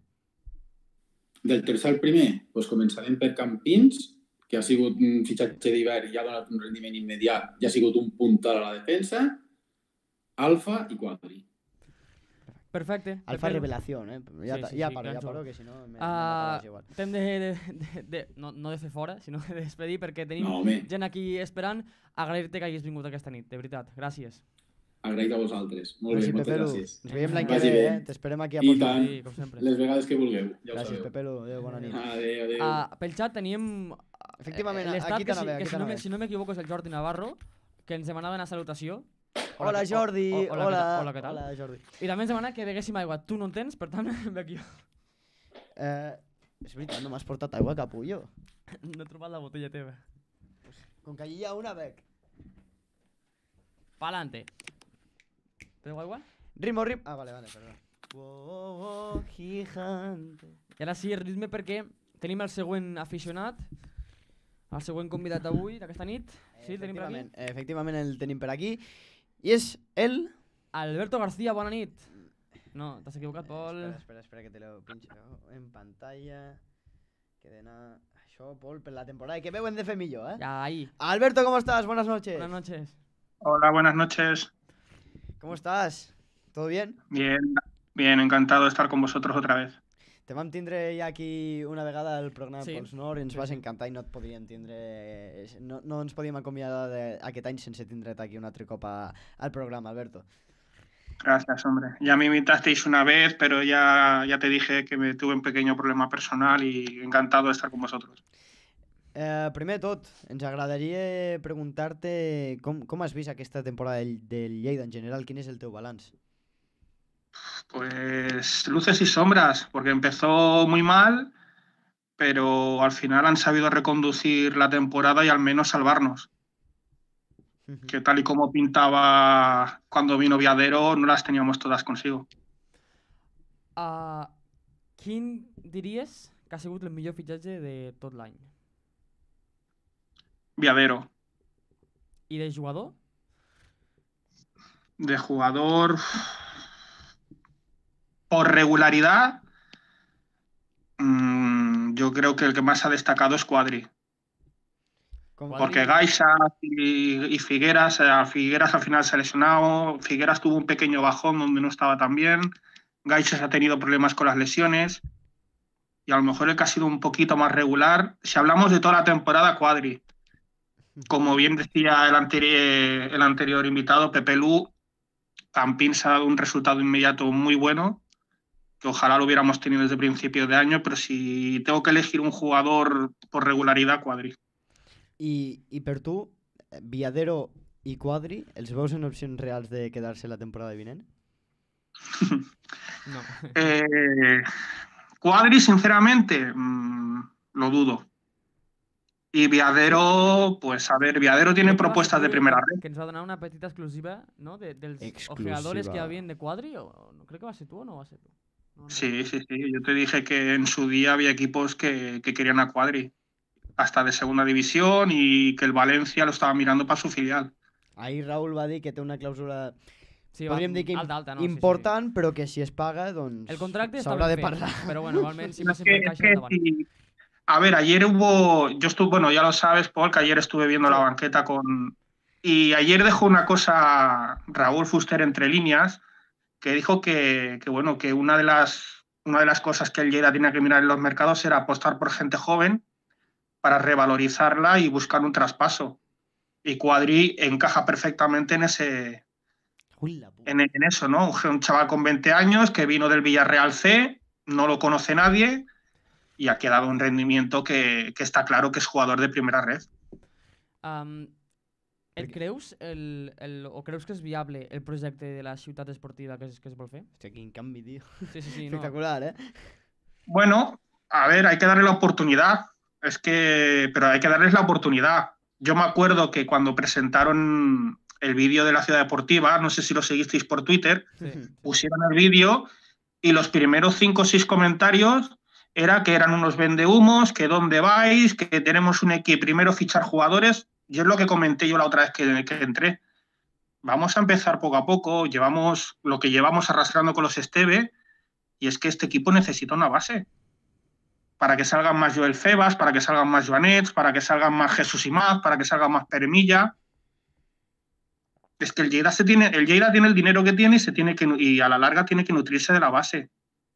Del tercer al primer, doncs començarem per Campins, que ha sigut un fitxatge d'hivern i ha donat un rendiment immediat, ja ha sigut un puntal a la defensa, Alfa i Quadri. Perfecte. Alfa revelació, eh? Ja, Sí, sí, ja sí, paro, gran ja jugador. paro, que si no... me- Uh, me igual. T'hem de, de, de, de, no, no de fer fora, sinó de despedir, perquè tenim No, home, gent aquí esperant. Agrair-te que hagis vingut aquesta nit, de veritat. Gràcies. agraït a vosaltres. Molt Gràcies, bé, moltes Pepelu. gràcies. Ens veiem l'any que Vagi ve, bé. eh? T'esperem aquí a I Portland. tant, Sí, com sempre. les vegades que vulgueu, ja ho Gràcies, sabeu. Pepelu. Adéu, bona nit. Adéu, adéu. Uh, pel xat teníem... uh, Efectivament, l'Estat, aquí que, si, t'anava, que aquí si, no, t'anava. me- si no m'equivoco és el Jordi Navarro, que ens demanava una salutació. Hola, que- Jordi. o- o- Hola, Hola, què tal? Hola, què tal? Hola, Jordi. I també ens demana que beguéssim aigua. Tu no en tens, per tant, bec jo. Eh, és veritat, no m'has portat aigua, capullo. No he trobat la botella teva. Com que allí hi ha una, bec. Pa'lante. Teniu aigua? Ritmo, ritmo... Ah, vale, vale, perdó. Oh, oh, gigante. I ara sí, ritme perquè tenim el següent aficionat, el següent convidat d'avui, d'aquesta nit. Sí, el tenim per aquí. Efectivament, efectivament el tenim per aquí. I és el... Alberto García, bona nit. No, t'has equivocat, Pol. Espera, espera, espera, que te lo pincho en pantalla. Que de nada... Això, Pol, per la temporada que veu hem de fer millor, eh? Ya, ahí. Alberto, ¿cómo estás? Buenas noches. Buenas noches. Hola, buenas noches. ¿Cómo estás? ¿Todo bien? Bien, bien, encantado de estar con vosotros otra vez. Te vam tindre ja aquí una vegada al programa Sí. sí. Pols Nord i ens Sí, vas sí. encantar i no et podíem tindre... No, no ens podíem acomiadar de- aquest any sense tindre't aquí un altre cop a, al programa, Alberto. Gracias, hombre. Ya me invitasteis una vez, pero ya, ya te dije que me tuve un pequeño problema personal y encantado de estar con vosotros. Eh, primer de tot, ens agradaria preguntar-te com, com has vist aquesta temporada del, del Lleida en general, quin és el teu balanç? Pues luces y sombras, porque empezó muy mal, pero al final han sabido reconducir la temporada y al menos salvarnos. Que tal y como pintaba cuando vino Viadero, no las teníamos todas consigo. Uh, quin diries que ha sigut el millor fitxatge de tot l'any? Viadero. I de jugador? De jugador, por regularidad, mmm, yo creo que el que más ha destacado es Cuadri. Com, Quadri- Porque Gaisa y, y Figueras, eh, Figueras al final se ha lesionado, Figueras tuvo un pequeño bajón donde no estaba tan bien, Gaisa ha tenido problemas con las lesiones y a lo mejor el que ha sido un poquito más regular, si hablamos de toda la temporada, Cuadri. Como bien decía el, anteri- el anterior invitado, Pepe Lu, Campín se ha dado un resultado inmediato muy bueno, que ojalá lo hubiéramos tenido desde principios de año, pero si tengo que elegir un jugador por regularidad, Cuadri. I, I per tu, eh, Viadero i Quadri, els veus en opcions reals de quedar-se la temporada vinent? No. Eh, Cuadri, sinceramente, mmm, lo dudo. Y Viadero, pues a ver, Viadero tiene Crec que va propuestas ser de tu primera que, red. que ens va donar una petita exclusiva, no? De, dels Exclusiva. ojeadores que havien de Quadri, o, o no, crec que va ser tu o no va ser tu. No, no Sí, recordo. sí, sí. Yo te dije que en su día había equipos que, que querían a Cuadri, hasta de segunda división, y que el Valencia lo estaba mirando para su filial. Ahir Raúl va dir que té una clàusula Sí, va, podríem dir que im- alta, alta, no? Sí, sí, sí. important, però que si es paga, doncs El contracte està s'haurà ben de fet, parlar. però bueno, igualment, si Es passin que- per es caixa, que endavant. si- A ver, ayer hubo, yo estuve, bueno, ya lo sabes, Paul, que ayer estuve viendo Sí. la banqueta con... Y ayer dejó una cosa Raúl Fuster entre líneas, que dijo que, que, bueno, que una de las, una de las cosas que el Lleida tenía que mirar en los mercados era apostar por gente joven para revalorizarla y buscar un traspaso. Y Cuadri encaja perfectamente en ese, Ui, la puta. en, en eso, ¿no? Un, un chaval con veinte años que vino del Villarreal C, no lo conoce nadie y ha quedado un rendimiento que, que está claro que es jugador de primera red. Um, et creus el, el, o creus que és viable el projecte de la ciutat esportiva que es, que es vol fer? Hòstia, quin canvi, tio. Sí, sí, sí. No. Espectacular, eh? Bueno, a ver, hay que darle la oportunidad. Es que, pero hay que darles la oportunidad. Yo me acuerdo que cuando presentaron el vídeo de la ciudad deportiva, no sé si lo seguisteis por Twitter, Sí. pusieron el vídeo y los primeros cinco o seis comentarios era que eran unos vendehumos, que dónde vais, que tenemos un equipo, primero fichar jugadores. Y es lo que comenté yo la otra vez que, que entré. Vamos a empezar poco a poco, llevamos lo que llevamos arrastrando con los Esteve, y es que este equipo necesita una base. Para que salgan más Joel Febas, para que salgan más Joanets, para que salgan más Jesús y más, para que salgan más Peremilla. Es que el Lleida, se tiene, el Lleida tiene el dinero que tiene y, se tiene que, y a la larga tiene que nutrirse de la base.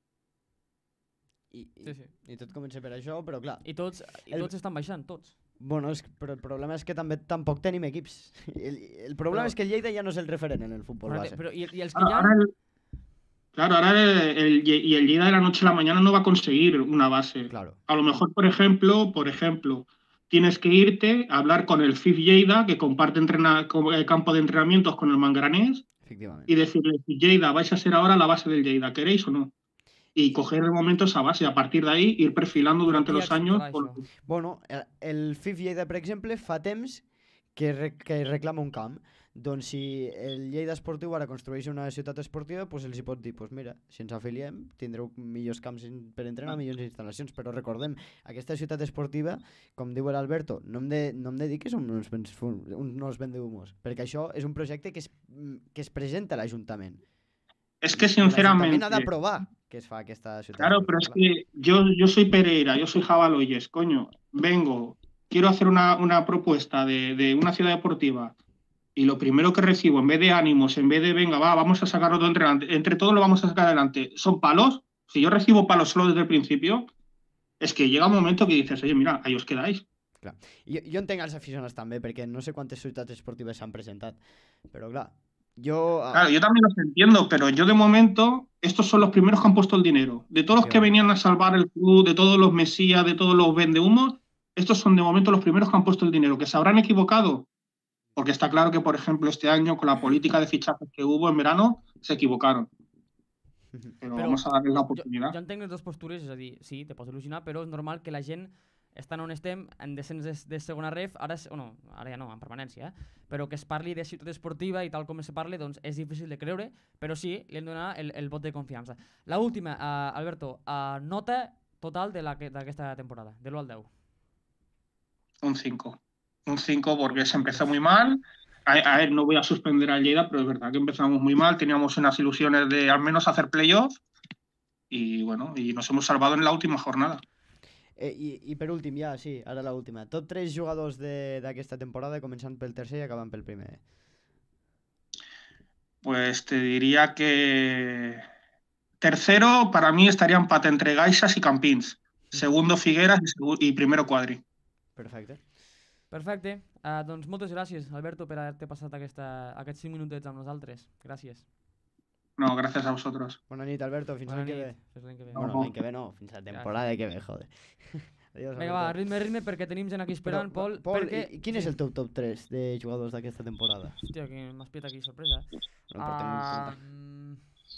I, i, Sí, sí. i tot comença per això, però clar... I tots, i El- tots estan baixant, tots. Bueno, és, però el problema és que també tampoc tenim equips. El, el problema Però- és que el Lleida ja no és el referent en el futbol Correcte, base. però i, i els que Ahora, hi ha... ahora el, claro, ahora el, el- y el Lleida de la noche a la mañana no va a conseguir una base. Claro. A lo mejor, por ejemplo, por ejemplo, tienes que irte a hablar con el F I F Lleida, que comparte entrena, co- eh, campo de entrenamientos con el Mangaranés, Efectivament. y decirle, Lleida, vais a ser ahora la base del Lleida, ¿queréis o no? Y coger de momento esa base y a partir de ahí ir perfilando durante Qui los años. acceptarà Por... això? Bueno, el, el F I F Lleida, per exemple, fa temps que, re, que reclama un camp. Doncs si el Lleida Esportiu ara construeix una ciutat esportiva, doncs els hi pot dir, doncs mira, si ens afiliem tindreu millors camps in- per entrenar, millors instal·lacions, però recordem, aquesta ciutat esportiva, com diu l'Alberto, no, hem de, no hem de dir que som uns, uns, uns vendehumos, perquè això és un projecte que es, que es presenta a l'Ajuntament. Es que I l'Ajuntament sinceramente... ha d'aprovar que es fa aquesta ciutat Claro, pero es esportiva. que yo, yo soy Pereira, yo soy Jabaloyes, coño, vengo, quiero hacer una, una propuesta de, de una ciudad deportiva y lo primero que recibo, en vez de ánimos, en vez de venga, va, vamos a sacarlo todo entre, entre todos lo vamos a sacar adelante, son palos. Si yo recibo palos solo desde el principio, es que llega un momento que dices, oye, mira, ahí os quedáis. Clar. Jo, jo entenc els aficionats també, perquè no sé quantes ciutats esportives s'han presentat, però clar, jo... Claro, yo también los entiendo, pero yo de momento, estos son los primeros que han puesto el dinero. De todos los que Efectivamente. venían a salvar el club, de todos los mesías, de todos los vendehumos, estos son de momento los primeros que han puesto el dinero. ¿Que se habrán equivocado? Porque está claro que, por ejemplo, este año, con la política de fichajes que hubo en verano, se equivocaron. Pero, Però vamos a darles la Jo, oportunidad. jo entenc les dues postures, és a dir, sí, te pots il·lusionar, però és normal que la gent, estant on estem, en descens de, de segona ref, ara, és, o no, ara ja no, en permanència, eh? Però que es parli de ciutat esportiva i tal com es parli, doncs és difícil de creure, però sí, li hem de donar el, el vot de confiança. La última, uh, Alberto, uh, nota total de la que- d'aquesta temporada, de l'u al deu. Un cinco. Un cinco porque se empezó muy mal. A, a él no voy a suspender a Lleida, pero es verdad que empezamos muy mal. Teníamos unas ilusiones de al menos hacer playoff. Y bueno, y nos hemos salvado en la última jornada. Eh, i, I per últim, ja, sí, ara l'última. Top tres jugadors de- d'aquesta temporada, començant pel tercer i acabant pel primer. Pues te diría que tercero para mí estaría empate entre Gaisas y Campins. Segundo Figueras y, segu- y primero Cuadri. Perfecte. Perfecte, uh, doncs moltes gràcies, Alberto, per haver-te passat aquesta, aquests cinc minutets amb nosaltres. Gràcies. No, gracias a vosotros. Bona nit, Alberto, fins Bona l'any que nit. ve. Fins l'any que ve. Bueno, No. l'any que ve no, fins la temporada que ve, joder. Adiós, Vinga, va, ritme, ritme, perquè tenim gent aquí esperant, Però, Pol. Pol, perquè... i, i quin és el teu top tres de jugadors d'aquesta temporada? Hòstia, que m'has pillat aquí sorpresa. No portem en Ah, compte. mm,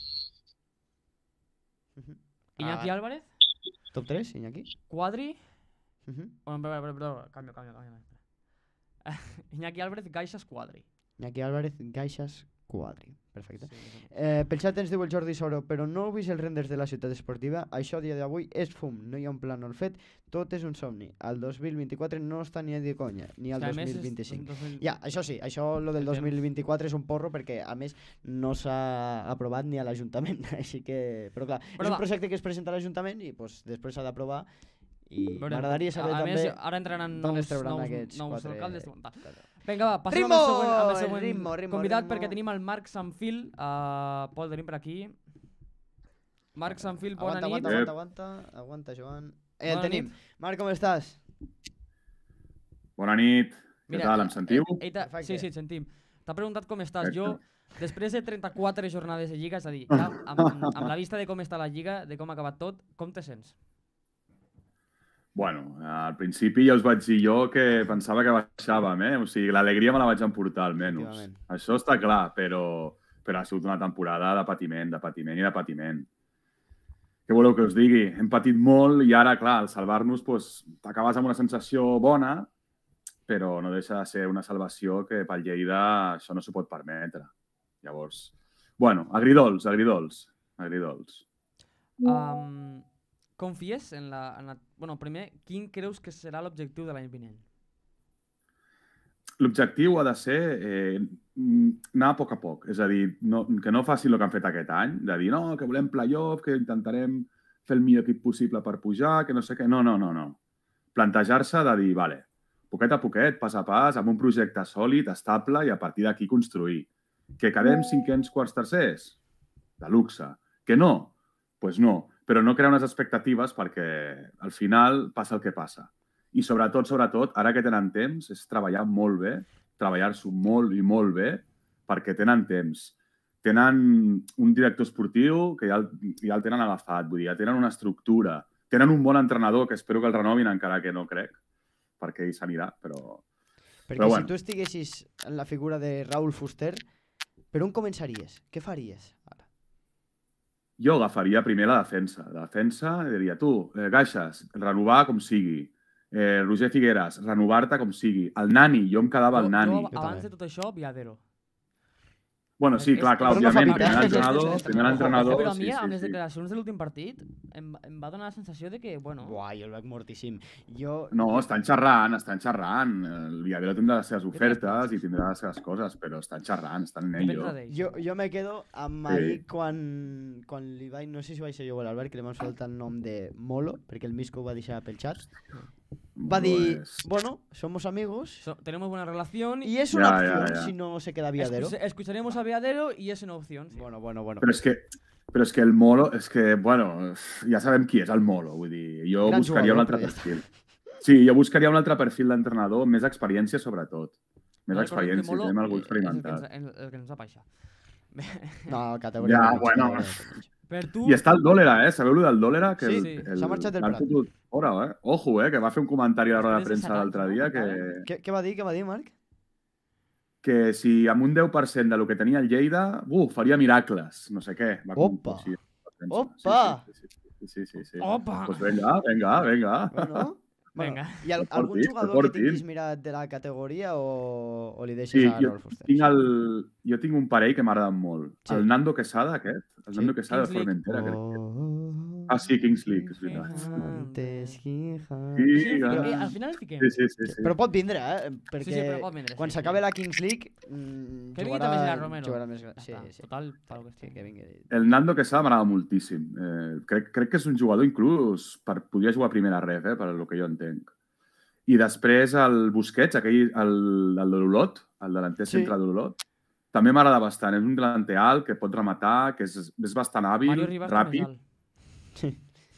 Mhm. Iñaki Ah. Álvarez, Top tres, Iñaki? Quadri... Mhm. Oh, perdó, perdó, perdó, cambio, cambio, cambio. espera. Iñaki Álvarez, Gaixas, Quadri. Iñaki Álvarez, Gaixas, Quadri. Perfecte. Sí, sí. Eh, pel xat ens diu el Jordi Soro, però no heu vist els renders de la ciutat esportiva? Això a dia d'avui és fum, no hi ha un plànol fet, tot és un somni. El dos mil vint-i-quatre no està ni de conya, ni el Que a dos més mil és vint-i-cinc. dos mil- Ja, això sí, això lo del El dos temps. mil vint-i-quatre és un porro perquè a més no s'ha aprovat ni a l'Ajuntament, així que... Però clar, Però és va. un projecte que es presenta a l'Ajuntament i pues, després s'ha d'aprovar i Veurem. m'agradaria saber a, a també més, ara entraran d'on nous, es trauran nous, aquests nous quatre... alcaldes. Tal. quatre. Vinga, va, passem Ritmo! amb el següent, amb el següent Ritmo, ritmo, convidat ritmo. perquè tenim el Marc Sanfil. Uh, Pol, tenim per aquí. Marc Sanfil, bona Aguanta, nit. aguanta, aguanta, aguanta, aguanta, Joan. Eh, el Bona tenim. nit. Marc, com estàs? Bona nit. Què Mira, tal, eh, em sentiu? Ell t'ha- Perfecte. sí, sí, et sentim. T'ha preguntat com estàs. Perfecte. Jo, després de trenta-quatre jornades de Lliga, és a dir, ja, amb, amb la vista de com està la Lliga, de com ha acabat tot, com te sents? Bueno, al principi ja us vaig dir jo que pensava que baixàvem, eh? O sigui, l'alegria me la vaig emportar, almenys. Efectivament. Això està clar, però, però ha sigut una temporada de patiment, de patiment i de patiment. Què voleu que us digui? Hem patit molt i ara, clar, al salvar-nos, doncs, t'acabes amb una sensació bona, però no deixa de ser una salvació que pel Lleida això no s'ho pot permetre. Llavors, bueno, agridols, agridols, agridols. Um, confies en la, en la... Bueno, primer, quin creus que serà l'objectiu de l'any vinent? L'objectiu ha de ser eh, anar a poc a poc. És a dir, no, que no facin el que han fet aquest any, de dir, no, que volem playoff, que intentarem fer el millor equip possible per pujar, que no sé què. No, no, no, no. Plantejar-se de dir, vale, poquet a poquet, pas a pas, amb un projecte sòlid, estable, i a partir d'aquí construir. Que quedem cinquens, quarts, tercers? De luxe. Que no? Doncs pues no. Però no crear unes expectatives perquè al final passa el que passa. I sobretot, sobretot, ara que tenen temps, és treballar molt bé, treballar-s'ho molt i molt bé, perquè tenen temps. Tenen un director esportiu que ja el, ja el tenen agafat, vull dir, ja tenen una estructura. Tenen un bon entrenador, que espero que el renovin, encara que no crec, perquè ell s'anirà, però... Perquè però si bueno. tu estiguessis en la figura de Raúl Fuster, per on començaries? Què faries ara? Jo agafaria primer la defensa. La defensa, diria, tu, eh, Gaixes, renovar com sigui. Eh, Roger Figueras, renovar-te com sigui. El Nani, jo em quedava al Nani. Jo, abans de tot això, Viadero. Bueno, sí, clar, clar, Però no òbviament, fa primer pitar. entrenador, primer entrenador... Però a mi, sí, amb sí, les sí. declaracions de l'últim partit, em, em va donar la sensació de que, bueno... Buah, jo el veig mortíssim. Jo... No, estan xerrant, estan xerrant. El Viadero tindrà les seves ofertes i tindrà les seves coses, però estan xerrant, estan en Què ello. pensa d'ell? Jo, jo me quedo amb Sí. ahir quan, quan li vaig... No sé si vaig ser jo o l'Albert, que li vam soltar el nom de Molo, perquè el Misco ho va deixar pel xat. Va dir, Pues- bueno, somos amigos So- tenemos buena relación y es una Ya, ya, opción ya. si no se queda Viadero. Escuch- escucharemos a Viadero y es una opción. Sí. Bueno, bueno, bueno. Però és que, però és que el Molo, és que, bueno, ja sabem qui és el Molo, vull dir, jo Gran buscaria jugador, un altre però ja està. perfil. Sí, jo buscaria un altre perfil d'entrenador, amb més experiència sobretot. Més No recordem que experiència, Molo tenim algú és el que ens- experimentat. El, el que ens va baixar. No, categoria. Ja, de mitja, bueno. categoria de mitja. Per tu... I està el Dòlera, eh? Sabeu lo del Dòlera? Que Sí, el, sí, el, s'ha marxat del l'han Prat. fotut fora, eh? Ojo, eh? Que va fer un comentari a la roda de Després de premsa set l'altre anys, dia no? que, Què, què va dir, què va dir, Marc? que si amb un deu per cent de lo que tenia el Lleida, uh, faria miracles, no sé què. Va com- Opa! sí, Opa! Sí, sí, sí, sí, sí. Opa! Pues venga, venga, venga. Bueno, Vinga. I al, El algun portin, jugador el que portin. tinguis mirat de la categoria o, o li deixes Sí, a jo Raúl Fuster? tinc, el, jo tinc un parell que m'agraden molt. Sí. El Nando Quesada, aquest. El Sí. Nando Quesada de Kings League. Formentera. crec. Oh, Ah, sí, Kings League, és veritat. Antes, hija. Sí, Sí, clar. eh, al final el fiquem. Sí, sí, sí. sí. Però pot vindre, eh? Perquè Sí, sí, però pot vindre, quan sí, s'acabe sí. la Kings League mm, Que vingui jugarà, també Gerard Romero. jugarà més... Ja Sí, està. sí. Total, fa el que Sí, estigui. que vingui. El Nando Quesada m'agrada moltíssim. Eh, crec, crec que és un jugador inclús per podria jugar a primera ref, eh, per el que jo entenc. I després el Busquets, aquell, el, el de l'Olot, el delanter Sí. centre de l'Olot, també m'agrada bastant. És un delanter alt que pot rematar, que és, és bastant hàbil, Mario Rivas també és ràpid. alt. Sí.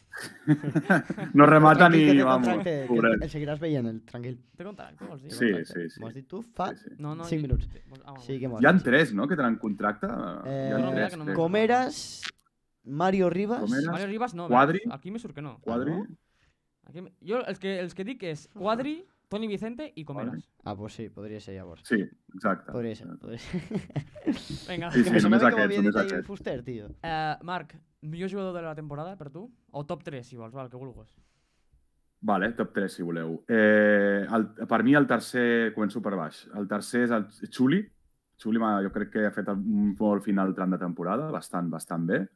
No remata Tranquil, ni... que té Vamos, contracte, que pobret. el seguiràs veient, el, tranquil. Té contracte, vols dir? Sí, Contracte. sí, sí. M'ho has dit tu fa Sí, sí. No, no, cinc jo- minuts. Ah, Sí que m'ho has Hi ha dit. tres, no?, que tenen contracte. Eh, Hi ha no, mira tres. que no crec. me- Comeras, Mario Rivas... Comeras. Mario Rivas no, Quadri. veus? Aquí me surt que no. Quadri. Ah, no? Aquí me... Jo els que, els que dic és Quadri, Toni Vicente i Comeras. Ah, pues sí, podria ser llavors. Sí, exacte. Podria ser, podria ser. Vinga. Sí, Que me sí, sonava només que ho aquest, havia només dit ahir aquest. Fuster, tio. Eh, Marc, millor jugador de la temporada per tu? O top tres, si vols, val, que vulguis. Vale, top tres, si voleu. Eh, el, per mi el tercer, començo per baix, el tercer és el Xuli. Xuli m'ha- jo crec que ha fet un molt final tram de temporada, bastant, bastant bé.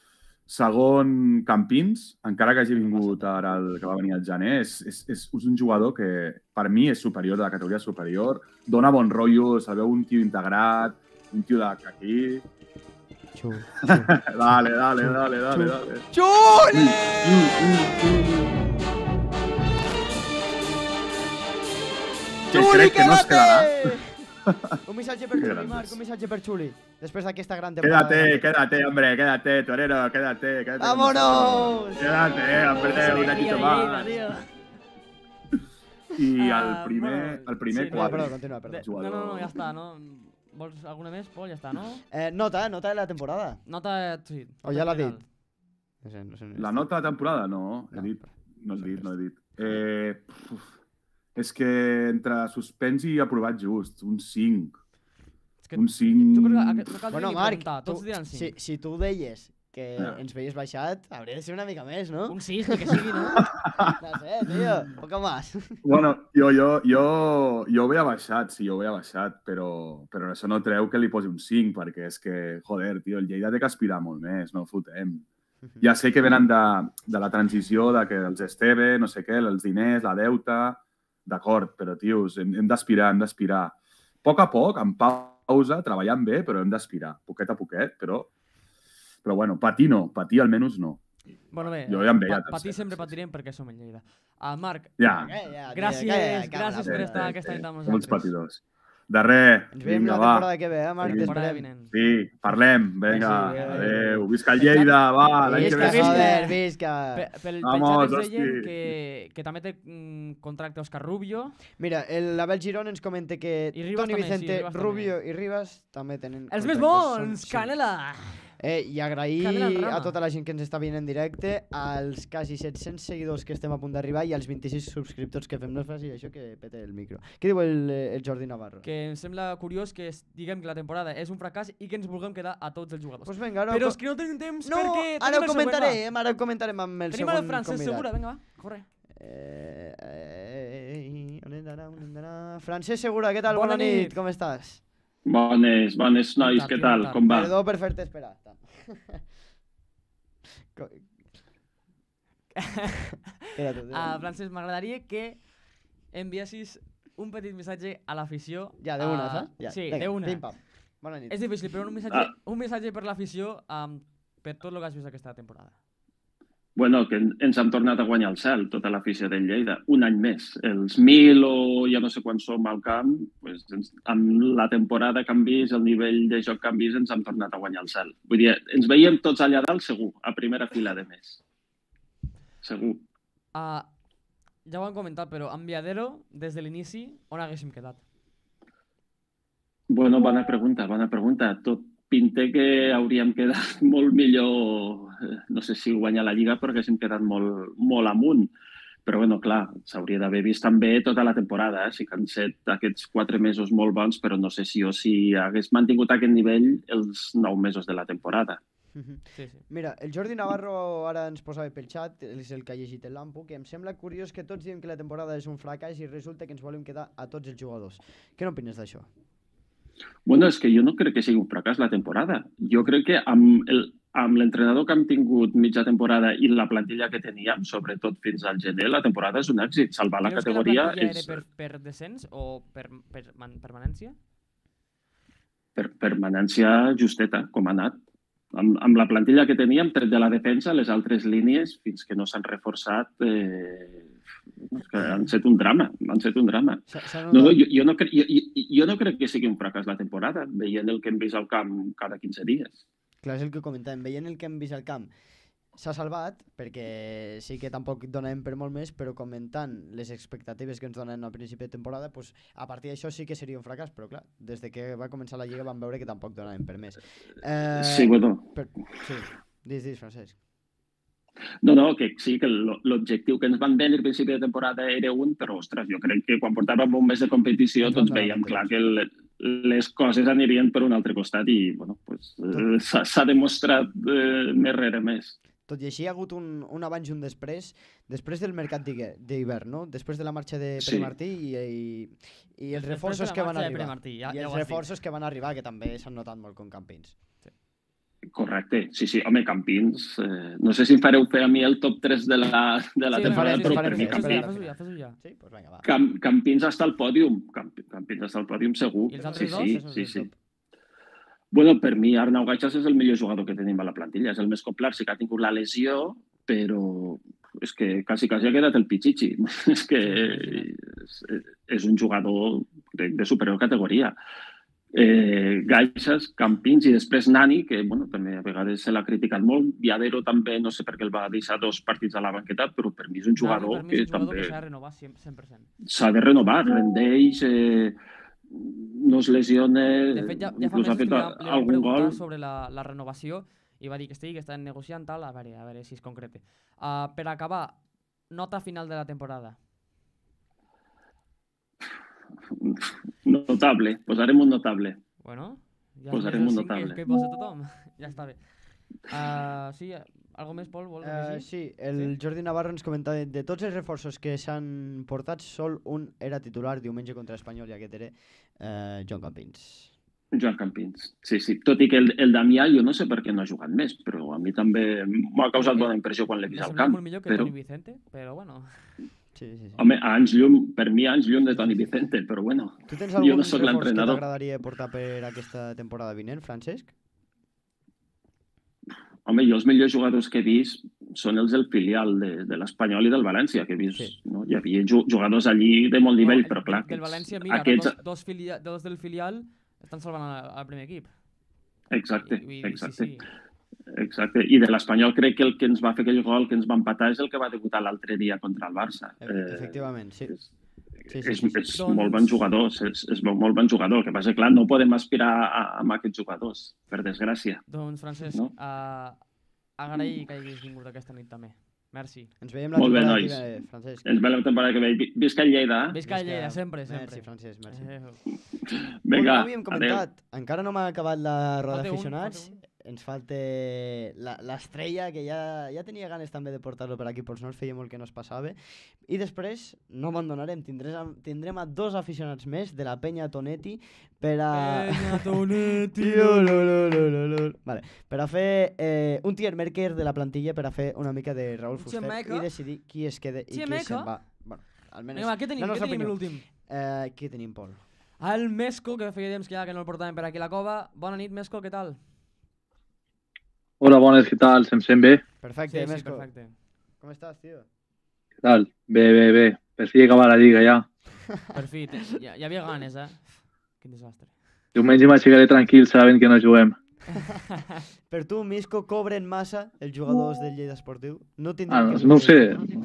Segon, Campins, encara que hagi vingut ara el que va venir al gener, és, és, és, és un jugador que per mi és superior, de la categoria superior, dona bon rotllo, se veu un tio integrat, un tio d'aquí. Xu. Dale, dale, dale, dale, dale. Xuli! Que crec que no es quedarà. Un missatge per Que Xuli, grandes. Marc, un missatge per Xuli. Després d'aquesta gran temporada. Quédate, quédate, hombre, quédate, torero, quédate. quédate con ¡Vámonos! nosotros. Quédate, hombre, un añito más. I Ah, el primer, bueno, el primer sí, No, quadre. perdó, continua, perdó. De... No, jugador. no, no, ja està, no? Vols alguna més, Pol? Ja està, no? Eh, nota, nota de la temporada. Nota... Sí. O ja l'ha general. dit? No sé, no sé. La nota de la temporada, no. He No, dit, no he no dit, sé no he dit. Eh, uf, és que entre suspens i aprovat just, un cinc. És que Un cinc... jo crec que aquest- no cal Bueno, ni Marc, preguntar, tu, tots diran si, cinc. si tu deies que Ah. ens veies baixat, hauria de ser una mica més, no? Un sis, ni que sigui, no? No sé, tio, poco más. Bueno, jo, jo, jo, jo ho veia baixat, sí, jo ho veia baixat, però, però això no treu que li posi un cinc, perquè és que, joder, tio, el Lleida té que aspirar molt més, no ho fotem. Ja sé que venen de, de la transició, de que els Esteve, no sé què, els diners, la deuta, d'acord, però, tios, hem, hem d'aspirar, hem d'aspirar. A poc a poc, en pausa, treballant bé, però hem d'aspirar, poquet a poquet, però... Però, bueno, patir no, patir almenys no. Bueno, bé, Jo ja em veia pa patir tercer, sempre sí, sí. patirem perquè som el Lleida. Uh, Marc, Ja, Eh, ja, tio, gràcies, calla, calla, gràcies per calla. estar sí, aquesta sí. nit amb Molts nosaltres. patidors. De res, Ens veiem vinga, la va. temporada que ve, eh, Marc? Sí. T'esperem. Sí, parlem, vinga, Sí, sí. adeu. Visca el Lleida, va, l'any que Visca, ve. joder, visca. Pe- Pel, pel Vamos, xat ens deien hosti. que, que també té mm, contracte Òscar Rubio. Mira, el Abel Girón ens comenta que I Rivas Toni també, sí, Vicente, Rivas Rubio i Rivas també tenen Els més contractes. bons, Són- Canela! Eh, I agrair Canela en rama. a tota la gent que ens està veient en directe, als quasi set-cents seguidors que estem a punt d'arribar i als vint-i-sis subscriptors que fem. No és fàcil això que pete el micro. Què diu el, el Jordi Navarro? Que em sembla curiós que es- diguem que la temporada és un fracàs i que ens vulguem quedar a tots els jugadors. Pues vinga, ara... Però co- és que no tenim temps No, perquè... ara tenim ho el següent, comentarem, ara ho comentarem amb va. el Tenim ara segon el Francesc convidat. Segura, vinga, va, corre. Eh, eh, on hem d'anar, on hem d'anar? Francesc Segura, què tal? Bona Bona, nit. nit. com estàs? Bones, bones nois, Tard, què tio, tal? tard. Com va? Perdó per fer-te esperar. tant. Co- Era tot, era. Uh, Francesc, m'agradaria que enviessis un petit missatge a l'afició. Ja, de una, ah, saps? Ja. Sí, Vinga, de una. Pim-pam. Bona nit. És difícil, però un missatge, Ah. un missatge per l'afició um, per tot el que has vist aquesta temporada. Bueno, que en- ens hem tornat a guanyar el cel, tota l'afició del Lleida, un any més. Els mil o ja no sé quants som al camp, pues, ens, amb la temporada que hem vist, el nivell de joc que hem vist, ens hem tornat a guanyar el cel. Vull dir, ens veiem tots allà dalt, segur, a primera fila de més. Segur. Uh, ja ho han comentat, però amb Viadero, des de l'inici, on haguéssim quedat? Bueno, bona pregunta, bona pregunta. Tot pinta que hauríem quedat molt millor, eh, no sé si guanyar la Lliga, però haguéssim quedat molt, molt amunt. Però, bueno, clar, s'hauria d'haver vist també tota la temporada. Eh? Sí que han set aquests quatre mesos molt bons, però no sé si o si hagués mantingut aquest nivell els nou mesos de la temporada. Mhm. Sí, sí. Mira, el Jordi Navarro ara ens posava pel xat, és el que ha llegit el Lampo, que em sembla curiós que tots diem que la temporada és un fracàs i resulta que ens volem quedar a tots els jugadors. Què n'opines d'això? Bueno, és que jo no crec que sigui un fracàs la temporada. Jo crec que amb el, amb l'entrenador que hem tingut mitja temporada i la plantilla que teníem, sobretot fins al gener, la temporada és un èxit. Salvar la Creus categoria que la plantilla és era per, per descens o per, per man, permanència? per permanència justeta, com ha anat. Amb, amb la plantilla que teníem, tret de la defensa, les altres línies, fins que no s'han reforçat, eh, és que han set un drama, han set un drama. S'ha- s'ha No, no, notat- jo, jo, no cre jo, jo, jo no crec que sigui un fracàs la temporada, veient el que hem vist al camp cada quinze dies. Clar, és el que comentàvem. Veient el que hem vist al camp, s'ha salvat, perquè sí que tampoc donàvem per molt més, però comentant les expectatives que ens donen al principi de temporada, pues, a partir d'això sí que seria un fracàs, però clar, des de que va començar la Lliga vam veure que tampoc donàvem per més. Eh, Sí, bueno, per... Sí, dis, dis, Francesc. no, no, que sí, que lo- l'objectiu que ens van vendre al principi de temporada era un, però, ostres, jo crec que quan portàvem un mes de competició Ens tots van donar veiem el clar temps. que el, les coses anirien per un altre costat i, bueno, pues, eh, s'ha s'ha demostrat eh, més rere més. Tot i així hi ha hagut un, un abans i un després, després del mercat d'higue- d'hivern, no? Després de la marxa de Pere Sí. Martí i, i, i els Després de reforços la que van marxa de Pere arribar. Martí, ja- I ja els ho has dit. reforços que van arribar, que també s'han notat molt com Campins. Correcte, sí, sí. Home, Campins, eh, no sé si em fareu fer a mi el top tres de la, de la Sí, temporada, farem, però farem, per mi farem. Fes-ho ja, Campins, fes-ho ja, fes-ho ja. Sí? Doncs pues vinga, va. Camp, Campins està al pòdium. Camp, Campins està al pòdium segur. I els Sí, altres dos? sí, Això és sí, el sí. top. Bueno, per mi Arnau Gaixas és el millor jugador que tenim a la plantilla. És el més complet, sí que ha tingut la lesió, però és que quasi, quasi ha quedat el Pichichi. És que és, és un jugador de, de superior categoria. Eh, Gaixas, Campins i després Nani, que bueno, també a vegades se l'ha criticat molt. Viadero també, no sé per què el va deixar dos partits a la banqueta, però per mi és un jugador, Nani, per mi és que un jugador també que s'ha de renovar cent per cent. s'ha de renovar, rendeix, eh, no es lesiona, De fet, ja, ja fa inclús ha mesos que fet li, va- li vam algun preguntar gol. sobre la, la renovació i va dir que sí, que estan negociant tal, a veure, a veure si es concrete. Uh, per acabar, nota final de la temporada. Notable, posarem un notable. Bueno, ja Posarem és un el cinc notable. que, que posa tothom. Ja està bé. Uh, sí, algo més, Pol? Vols Uh, afegir? sí, el Jordi Navarro ens comentava de, de tots els reforços que s'han portat, sol un era titular diumenge contra Espanyol i aquest era uh, John Campins. Joan Campins, sí, sí. Tot i que el, el Damià jo no sé per què no ha jugat més, però a mi també m'ha causat bona impressió quan l'he Me vist al sembla camp. molt millor que Però, Toni Vicente, però bueno. Sí, sí, sí. home, a anys llum, per mi a anys llum de Toni Vicente, però bueno, Tu tens jo algun no sóc reforç que l'entrenador. t'agradaria portar per aquesta temporada vinent, Francesc? Home, jo els millors jugadors que he vist són els del filial de, de l'Espanyol i del València, que he vist. Sí. No? Hi havia jugadors allí de molt nivell, no, però clar... Del València, mira, aquests... dos, dos, filia, dos del filial estan salvant al primer equip. Exacte, I, i, exacte. Sí, sí. Exacte. I de l'Espanyol crec que el que ens va fer aquell gol que ens va empatar és el que va debutar l'altre dia contra el Barça. Efectivament, sí. És, Sí, sí, sí, sí, és, és doncs... molt bon jugador, és, és molt bon jugador. El que passa és que, clar, no podem aspirar a, a aquests jugadors, per desgràcia. Doncs, Francesc, no? uh, agrair que hagis vingut aquesta nit també. Merci. Ens veiem la molt temporada bé, que ve, Francesc. Ens veiem la temporada que ve. Visca el Lleida. Visca el Lleida, sempre, sempre. Merci, Francesc, merci. Adéu. Vinga, no havíem comentat, adéu. Encara no m'ha acabat la roda d'aficionats. Ens falta l'estrella, que ja, ja tenia ganes també de portar-lo per aquí, però no feia molt que no es passava. I després, no abandonarem, tindrem, tindrem a dos aficionats més de la Penya Tonetti per a... Penya Tonetti! vale, per a fer eh, un tier marker de la plantilla per a fer una mica de Raúl Fuster i decidir qui es queda i qui se'n va. Bueno, almenys... Vinga, va, què tenim, què tenim l'últim? Eh, què tenim, Pol? El Mesco, que feia temps que ja que no el portàvem per aquí a la cova. Bona nit, Mesco, què tal? Hola, bones, què tal? Se'm sent bé? Perfecte, sí, Mesco. Sí, perfecte. Com estàs, tio? Què tal? Bé, bé, bé. Per fi acabar la lliga, ja. Per fi, ja, hi havia ganes, eh? Quin desastre. Diumenge m'aixecaré tranquil, sabent que no juguem. Per tu, Misco, cobren massa els jugadors del Lleida Esportiu? No, ah, no, no ho sé.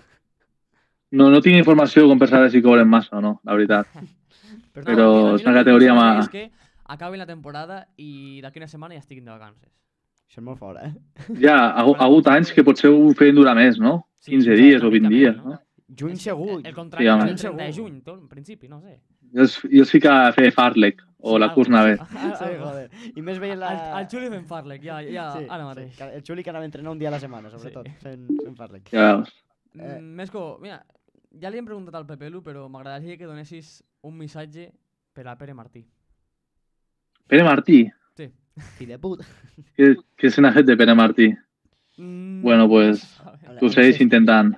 No, no tinc informació com per saber si cobren massa o no, la veritat. Però, Però no, és una categoria... Ma... És que acabin la temporada i d'aquí una setmana ja estiguin de vacances. Això és molt fort, eh? Ja, ha, ha hagut anys que potser ho feien durar més, no? Sí, quinze dies o vint dies, no? Juny segur. El contracte sí, és el trenta de juny, tot, en principi, no sé. Jo, jo sí que feia Farlek, o sí, la Kurna B. Sí, joder. I més veient la... El, el Xuli fent Farlek, ja, ja sí, ara mateix. Sí. El Xuli que anava a entrenar un dia a la setmana, sobretot, sí. fent, fent Farlek. Ja veus. Eh... Mesco, mira, ja li hem preguntat al Pepelu, però m'agradaria que donessis un missatge per a Pere Martí. Pere Martí? Sí. Fill de puta. ¿Qué, qué se n'ha fet de Pere Martí? Mm, bueno, pues, que ho segueix intentant.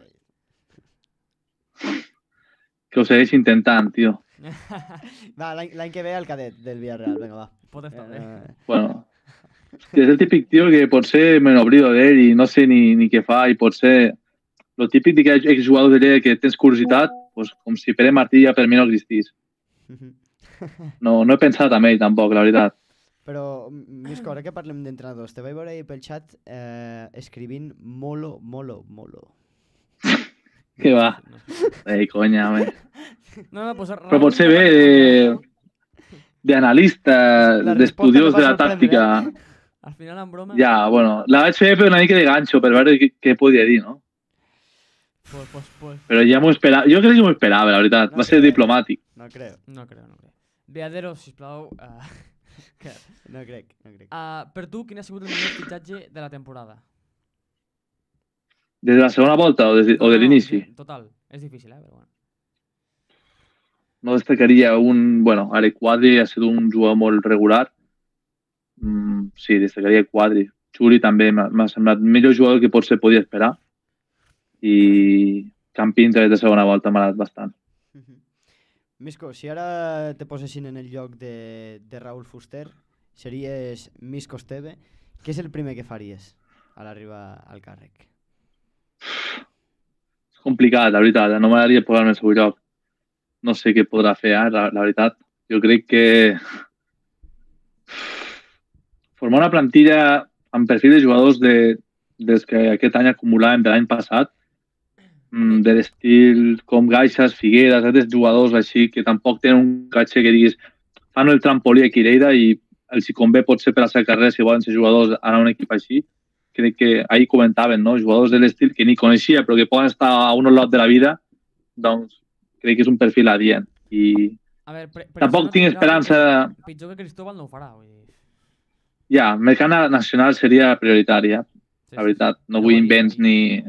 Que ho segueix intentant, tio. Va, l'any que ve al cadet del Villarreal, vinga, va. Pot estar bé. Eh... Bueno, és el típic tio que potser me n'oblido d'ell i no sé ni, ni què fa i potser... Lo típic de que hi ha exjugadors de Lleida que tens curiositat, pues, com si Pere Martí ja per mi no existís. No, no he pensat en ell tampoc, la veritat. Però, Misco, ara que parlem d'entrenadors, te vaig veure ahir pel xat eh, escrivint molo, molo, molo. Què va? Ei, conya, home. No, no, pues, però potser ve d'analista, d'estudiós de la tàctica. Al final, en broma... Ja, bueno, la vaig fer per una mica de ganxo, per veure què, què podia dir, no? Pues, pues, pues. Però ja m'ho esperava, jo crec que m'ho esperava, la veritat. No va ser diplomàtic. No crec. No crec, no crec. Beadero, sisplau... Uh... Que... No crec, no crec. Uh, per tu, quin ha sigut el millor fitxatge de la temporada? Des de la segona volta o, des, o de l'inici? No, total, és difícil, eh? Però bueno. No destacaria un... Bueno, Are Quadri ha sigut un jugador molt regular. Mm, sí, destacaria Quadri. Xuri també m'ha semblat el millor jugador que potser podia esperar. I Campins de segona volta m'ha agradat bastant. Misco, si ara te posessin en el lloc de, de Raúl Fuster, series Misco Esteve, què és el primer que faries a l'arribar al càrrec? És complicat, la veritat, no m'agradaria posar-me al seu lloc. No sé què podrà fer, eh, la, la veritat. Jo crec que formar una plantilla amb perfil de jugadors de, des que aquest any acumulàvem de l'any passat, de l'estil com Gaixas, Figueres, aquests jugadors així que tampoc tenen un caché que diguis fan el trampolí aquí a Lleida i els hi convé potser per a la carrera si volen ser jugadors anar a un equip així. Crec que ahir comentaven, no? Jugadors de l'estil que ni coneixia però que poden estar a un lot de la vida, doncs crec que és un perfil adient i a ver, pre tampoc tinc esperança... Pitjor que Cristóbal no ho farà. Vull dir. Ja, mercat nacional seria prioritària, sí, la veritat. No vull invents ni...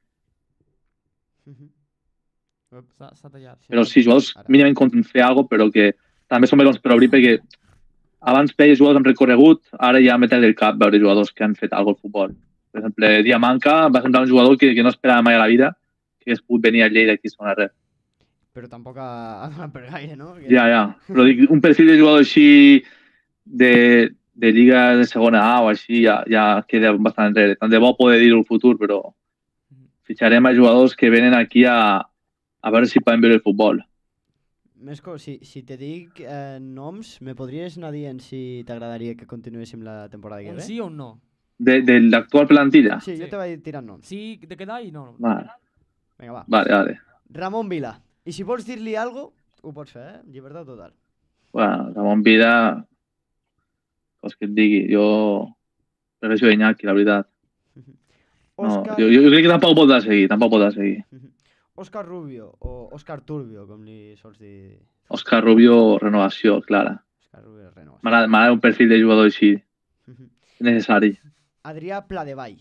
S'ha tallat. Però sí, jugadors mínimament conten fer alguna cosa, però que també són melons per obrir, perquè abans veia jugadors amb recorregut, ara ja meten el cap veure jugadors que han fet alguna cosa al futbol. Per exemple, Diamanca va semblar un jugador que, que no esperava mai a la vida que hagués pogut venir a Lleida aquí a sonar res. Però tampoc ha, ha donat per gaire, no? Que... Ja, ja. Però dic, un perfil de jugador així de, de lliga de segona A o així ja, ja queda bastant enrere. Tant de bo poder dir-ho el futur, però fitxarem a jugadors que venen aquí a, a veure si poden veure el futbol. Mesco, si, si te dic eh, noms, me podries anar dient si t'agradaria que continuéssim la temporada que ve? Un sí o un no? De, de l'actual plantilla? Sí, jo te vaig tirant noms. Sí, de quedar i no. Vale. Vinga, va. Vale, vale. Ramon Vila. I si vols dir-li alguna cosa, ho pots fer, eh? Llibertat total. Bueno, Ramon Vila, vols que et digui, jo prefereixo Iñaki, la veritat. No, Òscar... jo, jo crec que tampoc pot seguir, tampoc pot seguir. Òscar Rubio o Òscar Turbio, com li sols dir. Òscar Rubio, renovació, clara. Òscar Rubio, renovació. M'agrada un perfil de jugador així. Necessari. Adrià Pladevall.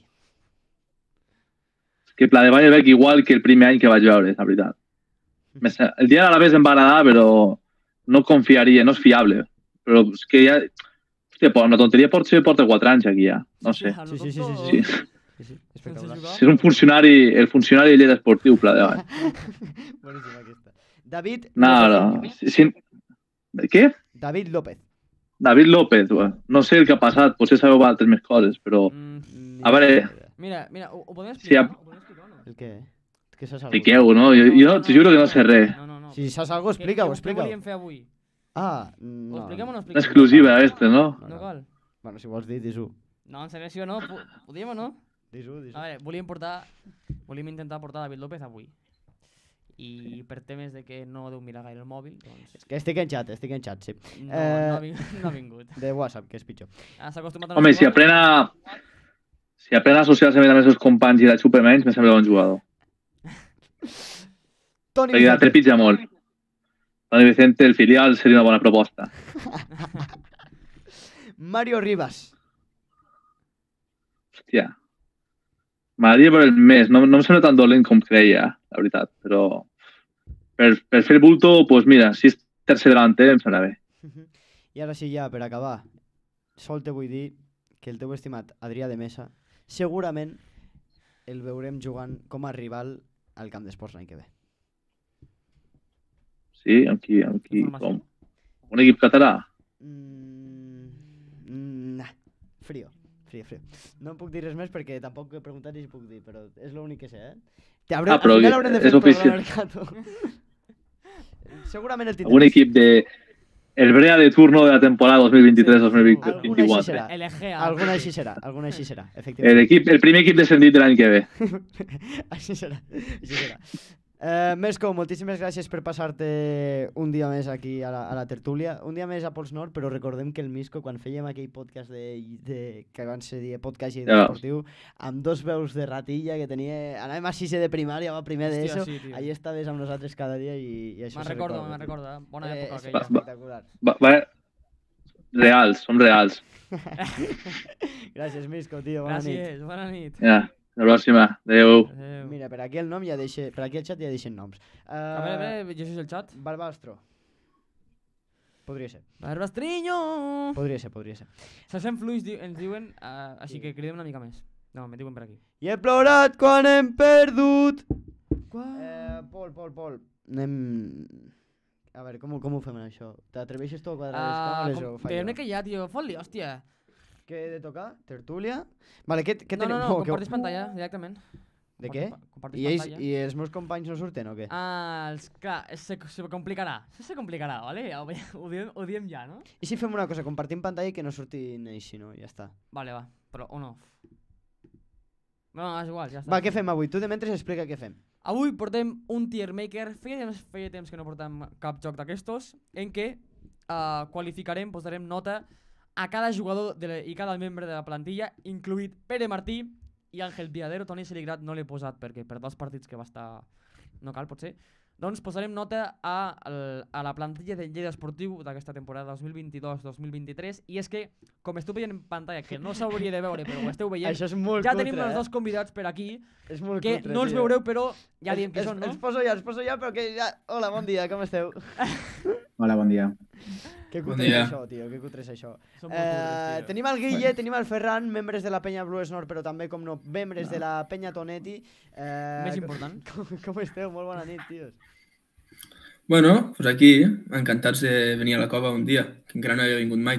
Que Pladevall el veig igual que el primer any que vaig veure, la veritat. El dia a la vez em va agradar, però no confiaria, no és fiable. Però és que ja... Hòstia, amb la tonteria potser porta quatre anys aquí ja. No sé. Sí, sí, sí. sí, sí. sí. Sí, sí, espectacular. És un funcionari, el funcionari de Lleida Esportiu, Pladevall. Boníssima aquesta. David... No, no. Si... Què? David López. David López, bueno. No sé el que ha passat, potser sabeu altres més coses, però... Mm, a veure... Mira, mira, ho, ho podem explicar? Si ha... Ho podem explicar o no? El què? Que saps algo? Expliqueu, no? Jo, jo no, te juro que no sé res. No, no, no. Si saps algo, explica-ho, explica-ho. Què volíem fer avui? Ah, no. Ho expliquem o no expliquem? Una exclusiva, este, no? No cal. Bueno, si vols dir, dis-ho. No, en sèrio, sí o no? Podíem o no? Dis-ho, dis-ho. A veure, volíem portar... Volíem intentar portar David López avui. I per temes de que no deu mirar gaire el mòbil, doncs... És que estic en xat, estic en xat, sí. No, no, ha vingut, no ha vingut. De WhatsApp, que és pitjor. Ah, s'ha acostumat a... Home, si aprèn a... Si aprèn a associar-se amb els seus companys i la xupa menys, me sembla bon jugador. Toni Vicente. La trepitja molt. Toni Vicente, el filial, seria una bona proposta. Mario Rivas. Hòstia. M'agradaria per el mes. No, no em sembla tan dolent com creia, la veritat, però... Per, per fer bulto, doncs pues mira, si és tercer delanter, em sembla bé. I ara sí, ja, per acabar, sol te vull dir que el teu estimat Adrià de Mesa segurament el veurem jugant com a rival al camp d'esports l'any que ve. Sí? Amb qui? Amb qui? Com? Un equip català? Mm, nah, frío. Frío, frío. No em puc dir res més perquè tampoc he preguntat i puc dir, però és l'únic que sé, eh? Te haurem, ah, però al final haurem de fer és el programa oficial. Mercato. Segurament el tindrem. Un equip de... El Brea de turno de la temporada dos mil vint-i-tres dos mil vint-i-quatre. Alguna així serà. Alguna així serà, alguna així serà, efectivament. El, equip, el primer equip descendit de l'any que ve. Així serà, així serà. Uh, Mesco, moltíssimes gràcies per passar-te un dia més aquí a la, a la tertúlia, un dia més a Pols Nord, però recordem que el Misco, quan fèiem aquell podcast de, de, que van ser dir podcast i ja. esportiu, amb dos veus de ratilla que tenia, anàvem a sisè de primària, va primer d'ESO, sí, allà estaves amb nosaltres cada dia i, i això me'n se recordo, recorda. me'n recorda, bona eh, època és aquella. espectacular. Va, va, reals, som reals. Gràcies, Misco, tio, bona Gràcies, nit. Gràcies, bona nit. Ja. La pròxima. Adéu. Adéu. Mira, per aquí el nom ja deixe, per aquí el xat ja deixen noms. Uh, a veure, a veure, llegeix el xat. Barbastro. Podria ser. Barbastriño! Podria ser, podria ser. Se sent fluix, di ens diuen, uh, així sí. que cridem una mica més. No, me diuen per aquí. I he plorat quan hem perdut. Quan? Eh, Pol, Pol, Pol. Anem... A veure, com, com ho fem això? T'atreveixes tu a quadrar les càmeres o faig jo? Però que ja, tio, fot-li, hòstia. Què he de tocar? Tertúlia? Vale, què, què no, tenim? no, no, oh, comparteix que... pantalla, directament. De què? Comparteix I, ells, pantalla. I els meus companys no surten o què? Ah, els, clar, se, se complicarà. Se, se complicarà, vale? Ho, ho, diem, ho diem ja, no? I si fem una cosa, compartim pantalla i que no surtin ells, si no, ja està. Vale, va, però on off. No, és igual, ja està. Va, què fem avui? Tu de mentre explica què fem. Avui portem un tier maker, feia temps, feia temps que no portem cap joc d'aquestos, en què uh, qualificarem, posarem nota a cada jugador de la, i cada membre de la plantilla, incluït Pere Martí i Àngel Viadero. Toni Seligrat no l'he posat perquè per dos partits que va estar... no cal, potser. Doncs posarem nota a, a la plantilla del Lleida Esportiu d'aquesta temporada dos mil vint-i-dos dos mil vint-i-tres, i és que, com esteu veient en pantalla, que no s'hauria de veure, però ho esteu veient, això és molt ja cutre, tenim els eh? dos convidats per aquí, és molt que cutre, no els tio. veureu, però ja els, diem que els, són, no? Els poso ja, els poso ja, però que ja... Hola, bon dia, com esteu? Hola, bon dia. Que bon cutre dia. és això, tio, que cutre és això. Són molt Eh, cutres, tio. tenim el Guille, tenim el Ferran, membres de la penya Blues Nord, però també, com no, membres No. de la penya Tonetti. Eh, Més important. Com, com esteu? Molt bona nit, tios. Bueno, pues aquí, encantats de venir a la cova un dia, que encara no havia vingut mai, tu.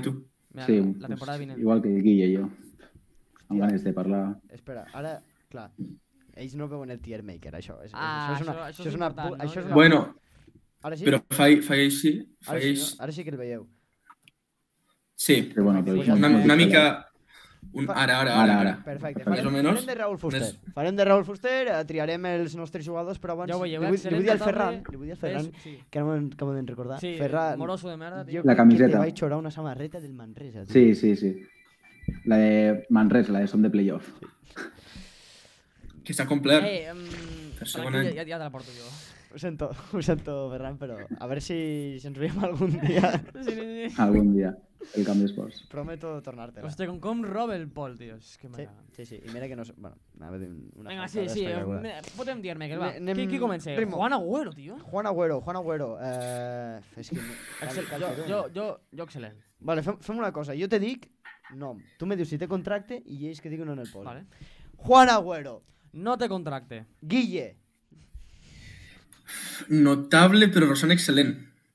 Mira, Sí, la temporada pues, vinent. igual que Guille i jo. Amb ganes de parlar. Espera, ara, clar, ells no veuen el tier maker, això. És, Ah, això és una, això- això és és una, important, no? això és una... Bueno, Ara sí? però faig, faig així, Ara faig... sí, no? Ara sí que el veieu. Sí, Però bueno, però Pues és ja una, molt una diferent. mica... Un, ara, ara, ara, ara. Perfecte. Més o Farem, menys. farem de Raúl Fuster. Més- Farem de Raúl Fuster, eh, triarem els nostres jugadors, però abans... Ja ho veieu, li, vull, li excel·lent vull dir al notable. Ferran, li vull dir al Ferran, És- sí. que no m'acabo de recordar. Sí, Ferran, moroso de merda, tio. jo La crec que camiseta. te vaig xorar una samarreta del Manresa, tio. Sí, sí, sí. La de Manresa, la de Som de Playoff. Que s'ha complert. Eh, um, Per per segon aquí any. ja, ja te la porto jo. Ho sento, ho sento, Ferran, però a veure si, si ens veiem algun dia. Sí, sí, sí. Algun dia. El camp d'esports. Prometo tornar-te-la. Hòstia, com, com roba el Pol, tio. És que Sí, m'agrada. sí, sí, i mira que no... so- Bueno, anava a dir una Vinga, faltada sí, sí, espectacular. eh, podem dir-me que va. Anem- Qui, qui comença? ritmo. Juan Agüero, tio. Juan Agüero, Juan Agüero. Eh, és que... no- Excel, cal- jo, cal- jo, jo, jo excel·lent. Vale, fem, fem una cosa. Jo te dic nom. Tu me dius si té contracte i ells que diguin on el posen. Vale. Juan Agüero. No té contracte. Guille. Notable, però Rosant excel·lent.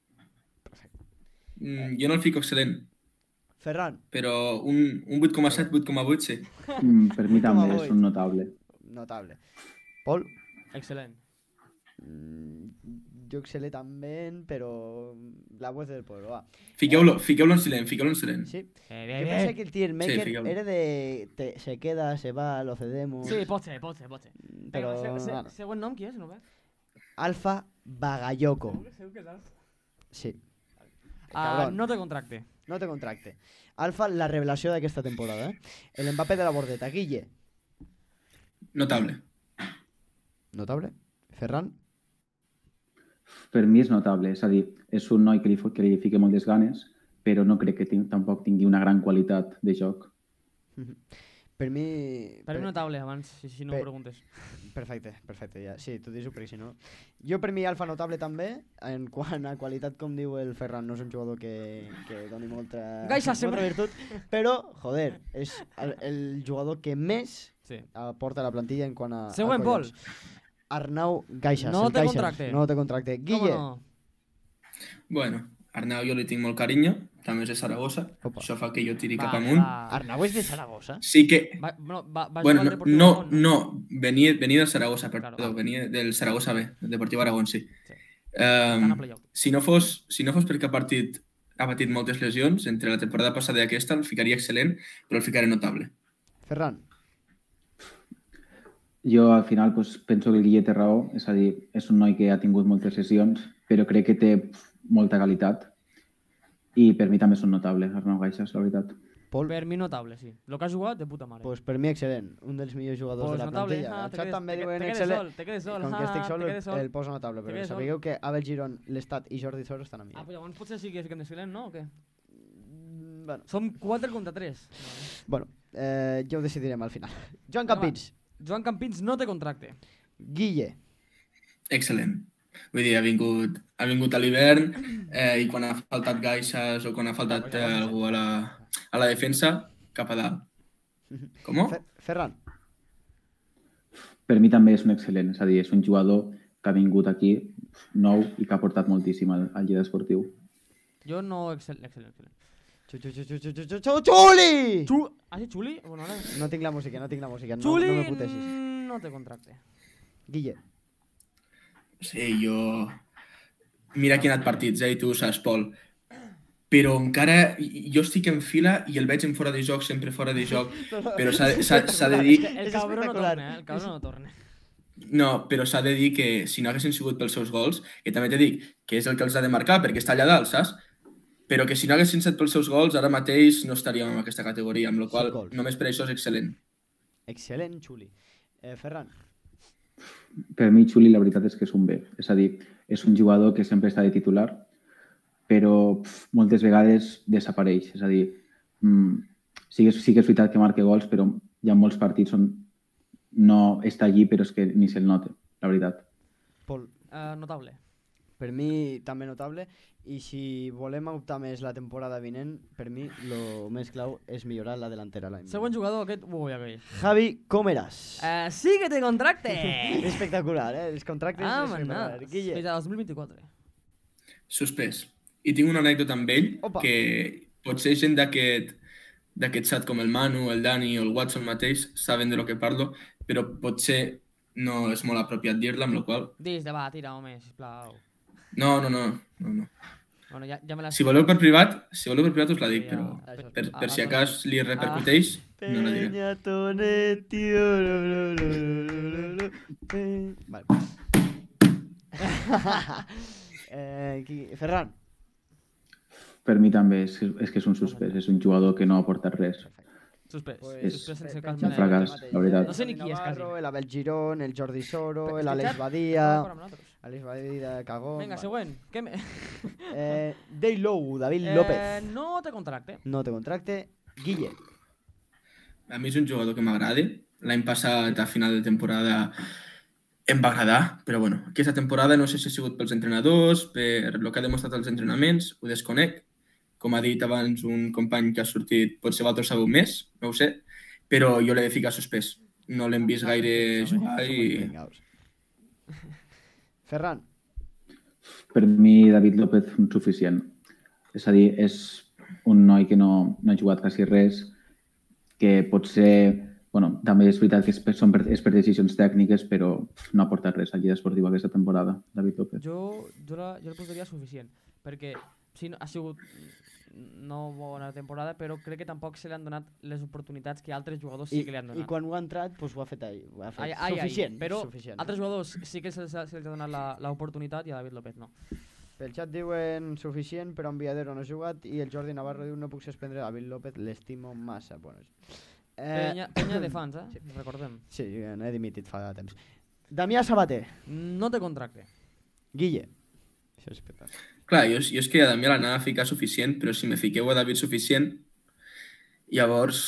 Mm, jo no el fico excel·lent, Ferran. però un, un vuit coma set, vuit coma vuit, sí. Mm, per mi també Com a és un notable. Notable. Pol. Excel·lent. Mm, jo excel·le també, però la web del pueblo, va. Fiqueu-lo fiqueu en silent, fiqueu-lo en silent. Sí. Eh, Jo pensé que el tier maker fiqueu-lo. era de te- se queda, se va, lo cedemos. Sí, pot ser, pot ser, pot ser. Però, Vinga, se, se, bueno. següent nom, qui és? No ve? Alfa Bagayoko. Segur que és Alfa. Sí. Ah, Cabron. no té contracte. No té contracte. Alfa, la revelació d'aquesta temporada, eh? El Mbappé de la bordeta. Guille. Notable. Notable. Ferran. Per mi és notable, és a dir, és un noi que li, fo- que li fica moltes ganes, però no crec que ting, tampoc tingui una gran qualitat de joc. Per mi... Per mi notable, abans, si, si no per- ho preguntes. Perfecte, perfecte, ja. Sí, tu dis-ho perquè si no... Jo per mi alfa notable també, en quant a qualitat, com diu el Ferran, no és un jugador que, que doni molta, Gaixa, molta sempre. virtut, però, joder, és el, el jugador que més Sí. aporta a la plantilla en quant a... Següent, a Pol. collons. Arnau Gaixas. No el té Gaixas. contracte. No té contracte. Guille. Com no? Bueno, Arnau jo li tinc molt carinyo, també és de Saragossa, Opa. això fa que jo tiri Va, cap amunt. va. Arnau és de Saragossa? Sí que... Va, no, va, va Bueno, jugar al no, Deportiu no, Aragón, no, venia, venia del Saragossa, perdó, Claro, va. venia del Saragossa B, del Deportiu Aragón, sí. Sí. Um, Estan a playoff. si, no fos, si no fos perquè ha partit ha patit moltes lesions, entre la temporada passada i aquesta el ficaria excel·lent, però el ficaré notable. Ferran. Jo al final pues, penso que el Guille té raó, és a dir, és un noi que ha tingut moltes sessions, però crec que té pf, molta qualitat i per mi també és un notable, Arnau Gaixas, la veritat. Pol. Per mi notable, sí. El que ha jugat, de puta mare. Pues per mi excel·lent, un dels millors jugadors Pues de la notable, plantilla. ah, El te xat quedes- també te diuen quedes excel·lent. sol, te quedes sol, Com que ah, estic te sol, quedes el, sol. el poso notable, Te però quedes sol. sapigueu que Abel Girón, l'Estat i Jordi Soros estan amb mi. Ah, però llavors potser sí que fiquem d'excel·lent, no? O què? Mm, Bueno, Som quatre contra tres. bueno eh, ja ho decidirem al final. Joan Vinga, Campins. Joan Campins no té contracte. Guille. Excel·lent. Vull dir, ha vingut, ha vingut a l'hivern eh, i quan ha faltat Gaixas o quan ha faltat eh, algú a la, a la defensa, cap a dalt. Com? Fe Ferran. Per mi també és un excel·lent, és a dir, és un jugador que ha vingut aquí nou i que ha portat moltíssim al, al Lleida Esportiu. Jo no excel·lent, excel·lent. excel·lent. Xu, xu, xu, xu, xu, xu, xu, Xuli! Xu... Has dit Xuli? Bueno, ara... No tinc la música, no tinc la música. No, Xuli no me puteixis. no té contracte. Guille. Sí, jo... Mira que he anat partits, eh, i tu ho saps, Pol. Però encara... Jo estic en fila i el veig en fora de joc, sempre fora de joc, però s'ha de dir... El És cabró no espectacular. torna, eh? El cabró no torna. No, però s'ha de dir que si no haguessin sigut pels seus gols, que també t'he dit que és el que els ha de marcar perquè està allà dalt, saps? Però que si no haguessin estat pels seus gols, ara mateix no estaríem en aquesta categoria, amb la qual gols. només per això és excel·lent. Excel·lent, Xuli. Eh, Ferran. Per mi, Xuli, la veritat és que és un B. És a dir, és un jugador que sempre està de titular, però pf, moltes vegades desapareix. És a dir, mm, sí, que és, sí que és veritat que marca gols, però hi ha molts partits on no està allí, però és que ni se'l nota, la veritat. Pol. Uh, notable. Per mi també notable, i si volem optar més la temporada vinent, per mi el més clau és millorar la delantera l'any. Següent jugador, aquest... Ui, aquell. Javi Comeras. Uh, sí que té contracte! Espectacular, eh? Els contractes... Ah, és espectacular. manats. Guille. Fins a dos mil vint-i-quatre. Suspès. I tinc una anècdota amb ell Opa. que potser gent d'aquest d'aquest xat com el Manu, el Dani o el Watson mateix saben de lo que parlo, però potser no és molt apropiat dir-la, amb la qual... Dis, de va, tira, home, sisplau. No, no, no. no, no. Bueno, ja, ja me la... Si voleu per privat, si voleu per privat us la dic, però per, per si acas li repercuteix, no la diré. Peña Tonetti... Vale. eh, qui... Ferran. Per mi també és, és que és un suspès, és un jugador que no ha aportat res. Suspès. Pues, Suspès sense cap un fracàs, la veritat. No sé ni qui és, quasi. L'Abel Girón, el Jordi Soro, l'Àlex Badia... Àlex Badia, cagó... Vinga, següent. Què me... eh, Day Low, David eh, López. No té contracte. No té contracte. Guille. A mi és un jugador que m'agrada. L'any passat, a final de temporada, em va agradar, però bueno, aquesta temporada no sé si ha sigut pels entrenadors, per el que ha demostrat als entrenaments, ho desconec. Com ha dit abans un company que ha sortit, potser vosaltres sabeu més, no ho sé, però jo l'he de ficar suspès. No l'hem vist gaire jugar i... Ferran. Per mi, David López, un suficient. És a dir, és un noi que no, no ha jugat quasi res, que potser... Bueno, també és veritat que és per, són per, és per decisions tècniques, però no ha portat res al Lleida Esportiva aquesta temporada, David López. Jo, jo, la, jo el posaria suficient, perquè sí, ha sigut no bona temporada, però crec que tampoc se li han donat les oportunitats que altres jugadors sí que li han donat. I quan ho ha entrat, doncs ho ha fet, ahí, ho ha fet ai, ai, suficient. Ai, però suficient. altres jugadors sí que se, se li ha donat l'oportunitat i a David López no. Pel xat diuen suficient, però en Viadero no ha jugat, i el Jordi Navarro diu no puc suspendre David López, l'estimo massa. Bueno, eh... penya, penya de fans, eh? Sí. Recordem. Sí, n'he dimitit fa temps. Damià Sabater. No té contracte. Guille. Això és espectacle. Clar, jo, jo és que a Damià l'anava a ficar suficient, però si me fiqueu a David suficient, llavors...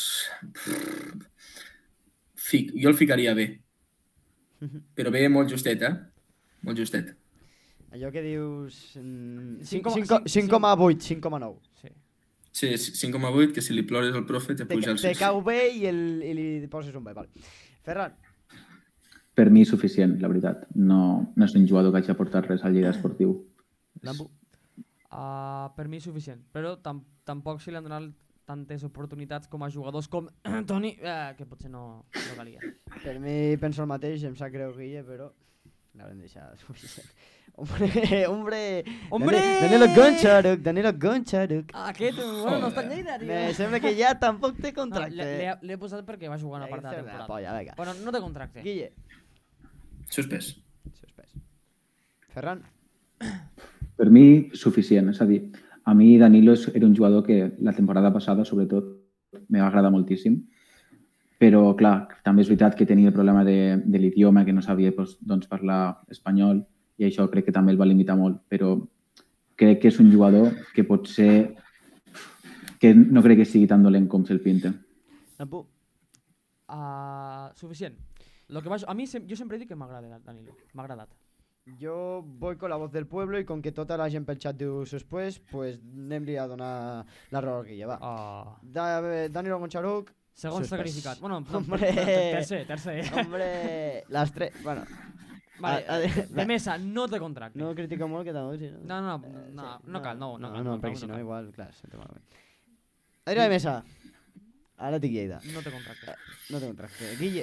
Fic, jo el ficaria bé. Però bé molt justet, eh? Molt justet. Allò que dius... cinc coma vuit, cinc coma nou. Sí. Sí, cinc coma vuit, que si li plores al profe te puja el sis. Te cau bé i, el, i li poses un bé. Vale. Ferran. Per mi suficient, la veritat. No, no és un jugador que hagi aportat res al Lleida Esportiu. Lambo. Uh, per mi suficient, però tam tampoc se li han donat tantes oportunitats com a jugadors com Toni, uh, que potser no, no calia. Per mi penso el mateix, em sap greu Guille, però l'haurem deixat suficient. Hombre, hombre, hombre! Danilo Goncharuk, Danilo Goncharuk. Aquest, bueno, no està en Lleida, tio. Me sembla que ja tampoc té contracte. No, l'he posat perquè va jugar una part de la temporada. Polla, venga. Bueno, no té contracte. Guille. Suspès. Suspès. Ferran. Per mi, suficient. És a dir, a mi Danilo era un jugador que la temporada passada, sobretot, me va agradar moltíssim. Però, clar, també és veritat que tenia el problema de, de l'idioma, que no sabia doncs, doncs, parlar espanyol, i això crec que també el va limitar molt. Però crec que és un jugador que potser... que no crec que sigui tan dolent com se'l pinta. Tampoc. Uh, suficient. Lo que va, a mi jo sempre he dit que m'agrada Danilo. M'ha agradat. Jo voy con la voz del pueblo i com que tota la gent pel xat diu suspès, pues anem-li a donar la raó al Guille, va. Oh. Da, Danilo Goncharuk, segon suspès. sacrificat. Bueno, no, hombre, tercer, tercer. Hombre, les tres, bueno. Vale, a, a, de Mesa, no té contracte. No critico molt que també, sí, no? No, no, no, no, no cal, no, no, no, no, no, perquè si no, no igual, clar, sento malament. Adrià de Mesa, ara dic Lleida. No té contracte. No té contracte. Guille.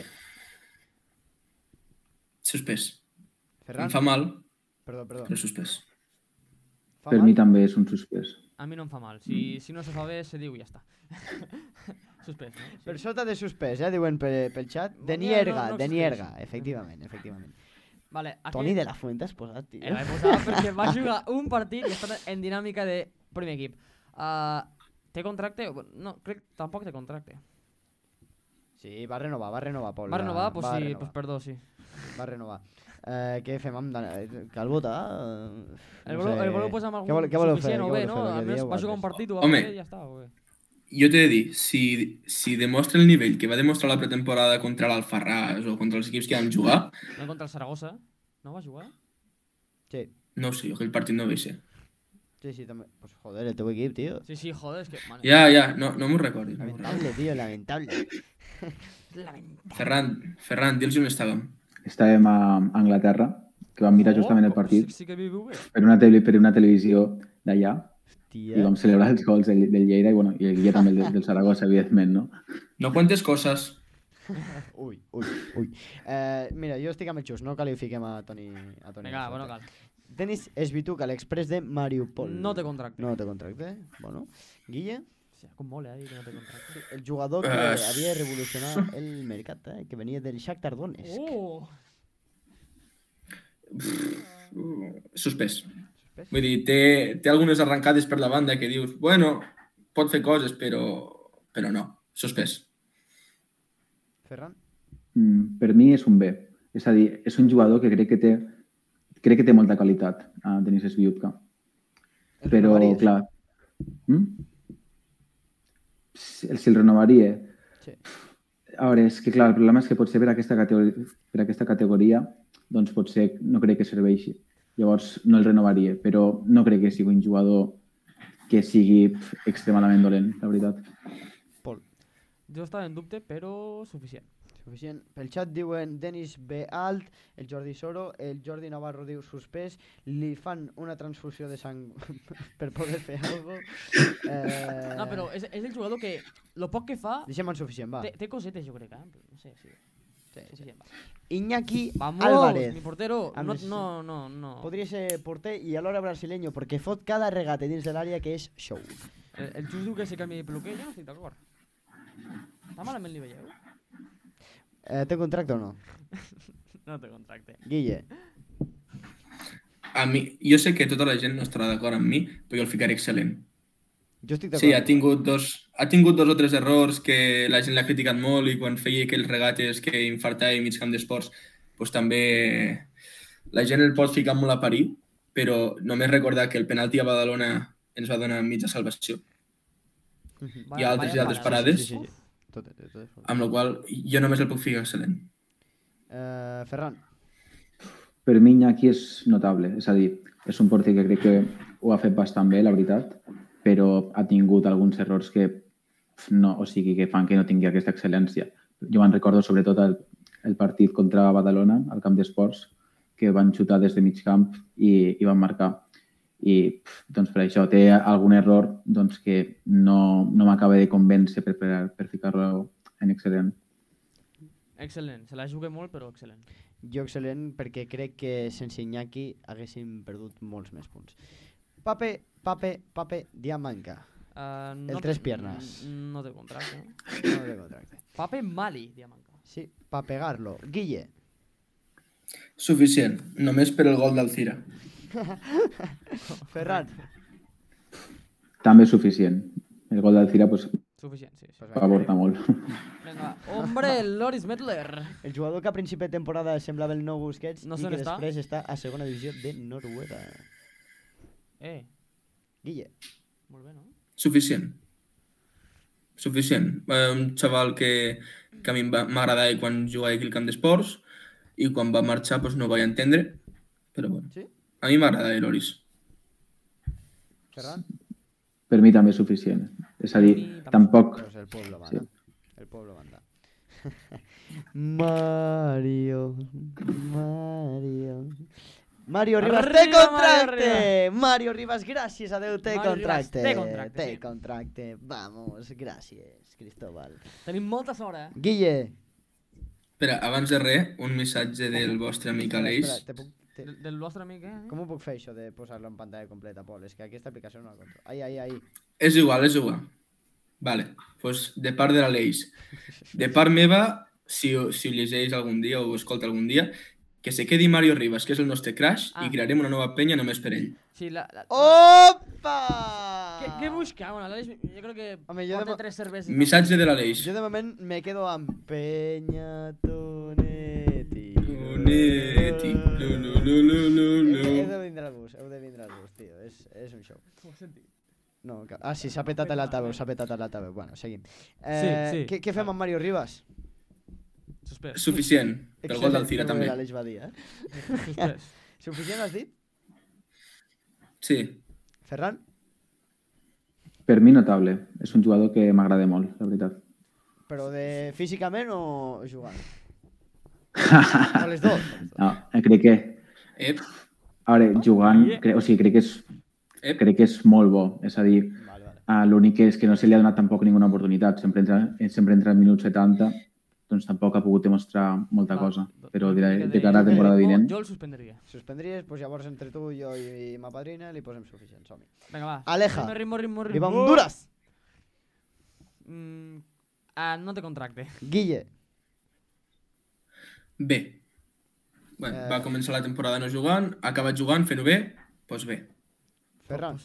Suspès. Ferran? Em fa mal, perdó, perdó. però suspès. Per mal? Mi també és un suspès. A mi no em fa mal. Si, si no se fa bé, se diu i ja està. Suspès, no? Sí. Per sota de suspès, ja diuen pel, pel xat. De Nierga, no, no de Nierga, efectivament, efectivament. Vale, aquí... Toni de la Fuente has posat, tio. Eh, l'he posat perquè va jugar un partit i està en dinàmica de primer equip. Uh, té contracte? No, crec que tampoc té contracte. Sí, va renovar, va renovar, Pol. Va renovar? Pues va sí, renovar. Pues perdó, sí. Va renovar. Eh, què fem amb Dani? Cal votar? No el voleu, sé... voleu posar amb algun què vol, què suficient fer? o bé, no? Fer, a més, va jugar un partit, ho va Home, fer i ja està. O bé. Jo t'he de dir, si, si demostra el nivell que va demostrar la pretemporada contra l'Alfarràs o contra els equips que vam jugar... No, contra el Saragossa, no va jugar? Sí. No sé, jo aquell partit no ho vaig ser. Sí, sí, també. Pues joder, el teu equip, tio. Sí, sí, joder, és que... Man, ja, ja, no, no m'ho recordo. Lamentable, tio, lamentable. lamentable. Ferran, Ferran, dils on estàvem. Estàvem a Anglaterra, que vam mirar oh, justament el partit. Sí, sí que viviu bé. Per una, tele, per una televisió d'allà. i vam celebrar els gols del, del Lleida i, bueno, i el Guilla també del, del Saragossa, evidentment, no? No cuentes coses. Ui, ui, ui. Eh, mira, jo estic amb el Xus, no califiquem a Toni. A Toni Vinga, bueno, cal. Denis Esbituk a l'Express de Mariupol. No té contracte. No té contracte. Bueno. Guille? Sí, com mola, eh, que no té contracte. El jugador que Uh, havia de revolucionar el mercat, eh, que venia del Shakhtar Donetsk. Oh! Suspès. Vull dir, té, té algunes arrencades per la banda que dius, bueno, pot fer coses, però, però no. Suspès. Ferran? Mm, per mi és un B. És a dir, és un jugador que crec que té, crec que té molta qualitat, a Denis Esbiutka. Però, clar... Mm? Si el renovaria... Sí. A veure, és que clar, el problema és que potser per aquesta categoria, per aquesta categoria doncs potser no crec que serveixi. Llavors no el renovaria, però no crec que sigui un jugador que sigui extremadament dolent, la veritat. Pol. Jo estava en dubte, però suficient. Suficient. Pel xat diuen Denis B. Alt, el Jordi Soro, el Jordi Navarro diu suspès, li fan una transfusió de sang per poder fer alguna cosa. Eh... No, però és, és el jugador que, lo poc que fa... Deixem en suficient, va. Té, té cosetes, jo crec, eh? No sé, sí. Sí, sí. Suficient, va. Iñaki Vamos, Álvarez. mi portero. Amb No, les- no, no, no. Podria ser porter i alhora brasileño, perquè fot cada regate dins de l'àrea que és show. El, el Xus diu que se canvi de peluquer, jo no estic d'acord. Està malament li veieu? Eh, té contracte o no? No té contracte. Guille. A mi, jo sé que tota la gent no estarà d'acord amb mi, però jo el ficaré excel·lent. Jo estic d'acord. Sí, ha tingut, dos, ha tingut dos o tres errors que la gent l'ha criticat molt i quan feia aquells regates que infartava i mig camp d'esports, doncs també la gent el pot ficar molt a parir, però només recordar que el penalti a Badalona ens va donar mitja salvació. Hi ha altres i altres parades, Sí, sí, sí. Tot, tot, tot, tot. amb la qual jo només el puc ficar excel·lent. Eh, Ferran. Per mi Iñaki és notable, és a dir, és un porter que crec que ho ha fet bastant bé, la veritat, però ha tingut alguns errors que no, o sigui, que fan que no tingui aquesta excel·lència. Jo me'n recordo sobretot el, el partit contra Badalona, al camp d'esports, que van xutar des de mig camp i, i van marcar. I doncs per això té algun error doncs, que no, no m'acaba de convèncer per, per, per ficar-lo en excel·lent. Excel·lent, se la juga molt, però excel·lent. Jo excel·lent perquè crec que sense Iñaki haguéssim perdut molts més punts. Pape, Pape, Pape Diamanca. Uh, El tres piernas. No té contracte. No té contracte. Pape Mali, Diamanca. Sí, pa pegar-lo. Guille. Suficient, només per el gol d'Alcira. Ferran. També és suficient. El gol d'Alcira pues, Suficient, sí. sí. va aportar molt. Vinga, hombre, Loris Medler. El jugador que a principi de temporada semblava el nou Busquets No i sé que on està. després està a segona divisió de Noruega. Eh, Guille. molt bé, no? Suficient. Suficient. Eh, Un xaval que, que a mi em va- m'agradava quan jugava aquí al camp d'esports i quan va marxar doncs, no ho vaig entendre, però bueno. Sí? A mi m'agradava Loris. Ferran. Per mi també és suficient. És a dir, tampoc... Pues el pueblo Sí. manda. El pueblo manda. Mario. Mario. Mario Rivas té Arriba, Mario contracte! Mario Rivas, gràcies a Déu, té Mario contracte. Rivas té contracte, Té sí. contracte. Vamos, gràcies, Cristóbal. Tenim molta sort, eh? Guille. Espera, abans de res, un missatge del vostre amic Aleix. Espera, te puc, te... Del, del vostre amic, eh? Com ho puc fer això de posar-lo en pantalla completa, Pol? És que aquesta aplicació no la controlo. Ai, ai, ai. És igual, és igual. Vale, doncs de part de l'Aleix. De part meva, si, ho- si ho llegeix algun dia o ho escolta algun dia, que se quedi Mario Rivas, que és el nostre crash, Ah. i crearem una nova penya només per ell. Sí, la... la... Opa! Què, què busca? Bueno, l'Aleix, jo crec que Home, jo porta de... tres cerveses. Missatge de l'Aleix. Jo de moment me quedo amb Peña Tonetti. Tonetti, lu, lu, lu, lu, lu, lu. Heu, heu de vindre al bus, heu de vindre al bus, tio. És, és un show. No, que... Ah, sí, s'ha petat l'altaveu, s'ha petat l'altaveu. Bueno, seguim. Eh, Sí, sí. Què, què fem amb Mario Rivas? Suspès. Suficient. El gol del Cira Excel·lent, també. l'Aleix va dir, eh? Suspès. Suficient has dit? Sí. Ferran? Per mi notable. És un jugador que m'agrada molt, la veritat. Però de físicament o jugant? O les dues? No, crec que... Ep, A veure, jugant, cre... o sigui, crec que és crec que és molt bo. És a dir, l'únic és que no se li ha donat tampoc ninguna oportunitat. Sempre entra, sempre entra al minut setanta, doncs tampoc ha pogut demostrar molta cosa. Però diré, de cara a la temporada vinent... Jo el suspendria. Suspendries, doncs llavors entre tu, jo i ma padrina li posem suficient. Som-hi. Vinga, va. Aleja. Ritmo, ritmo, ritmo. Viva Honduras! Mm, ah, no té contracte. Guille. Bé. Bueno, eh... va començar la temporada no jugant, ha acabat jugant, fent-ho bé, doncs bé. Ferran.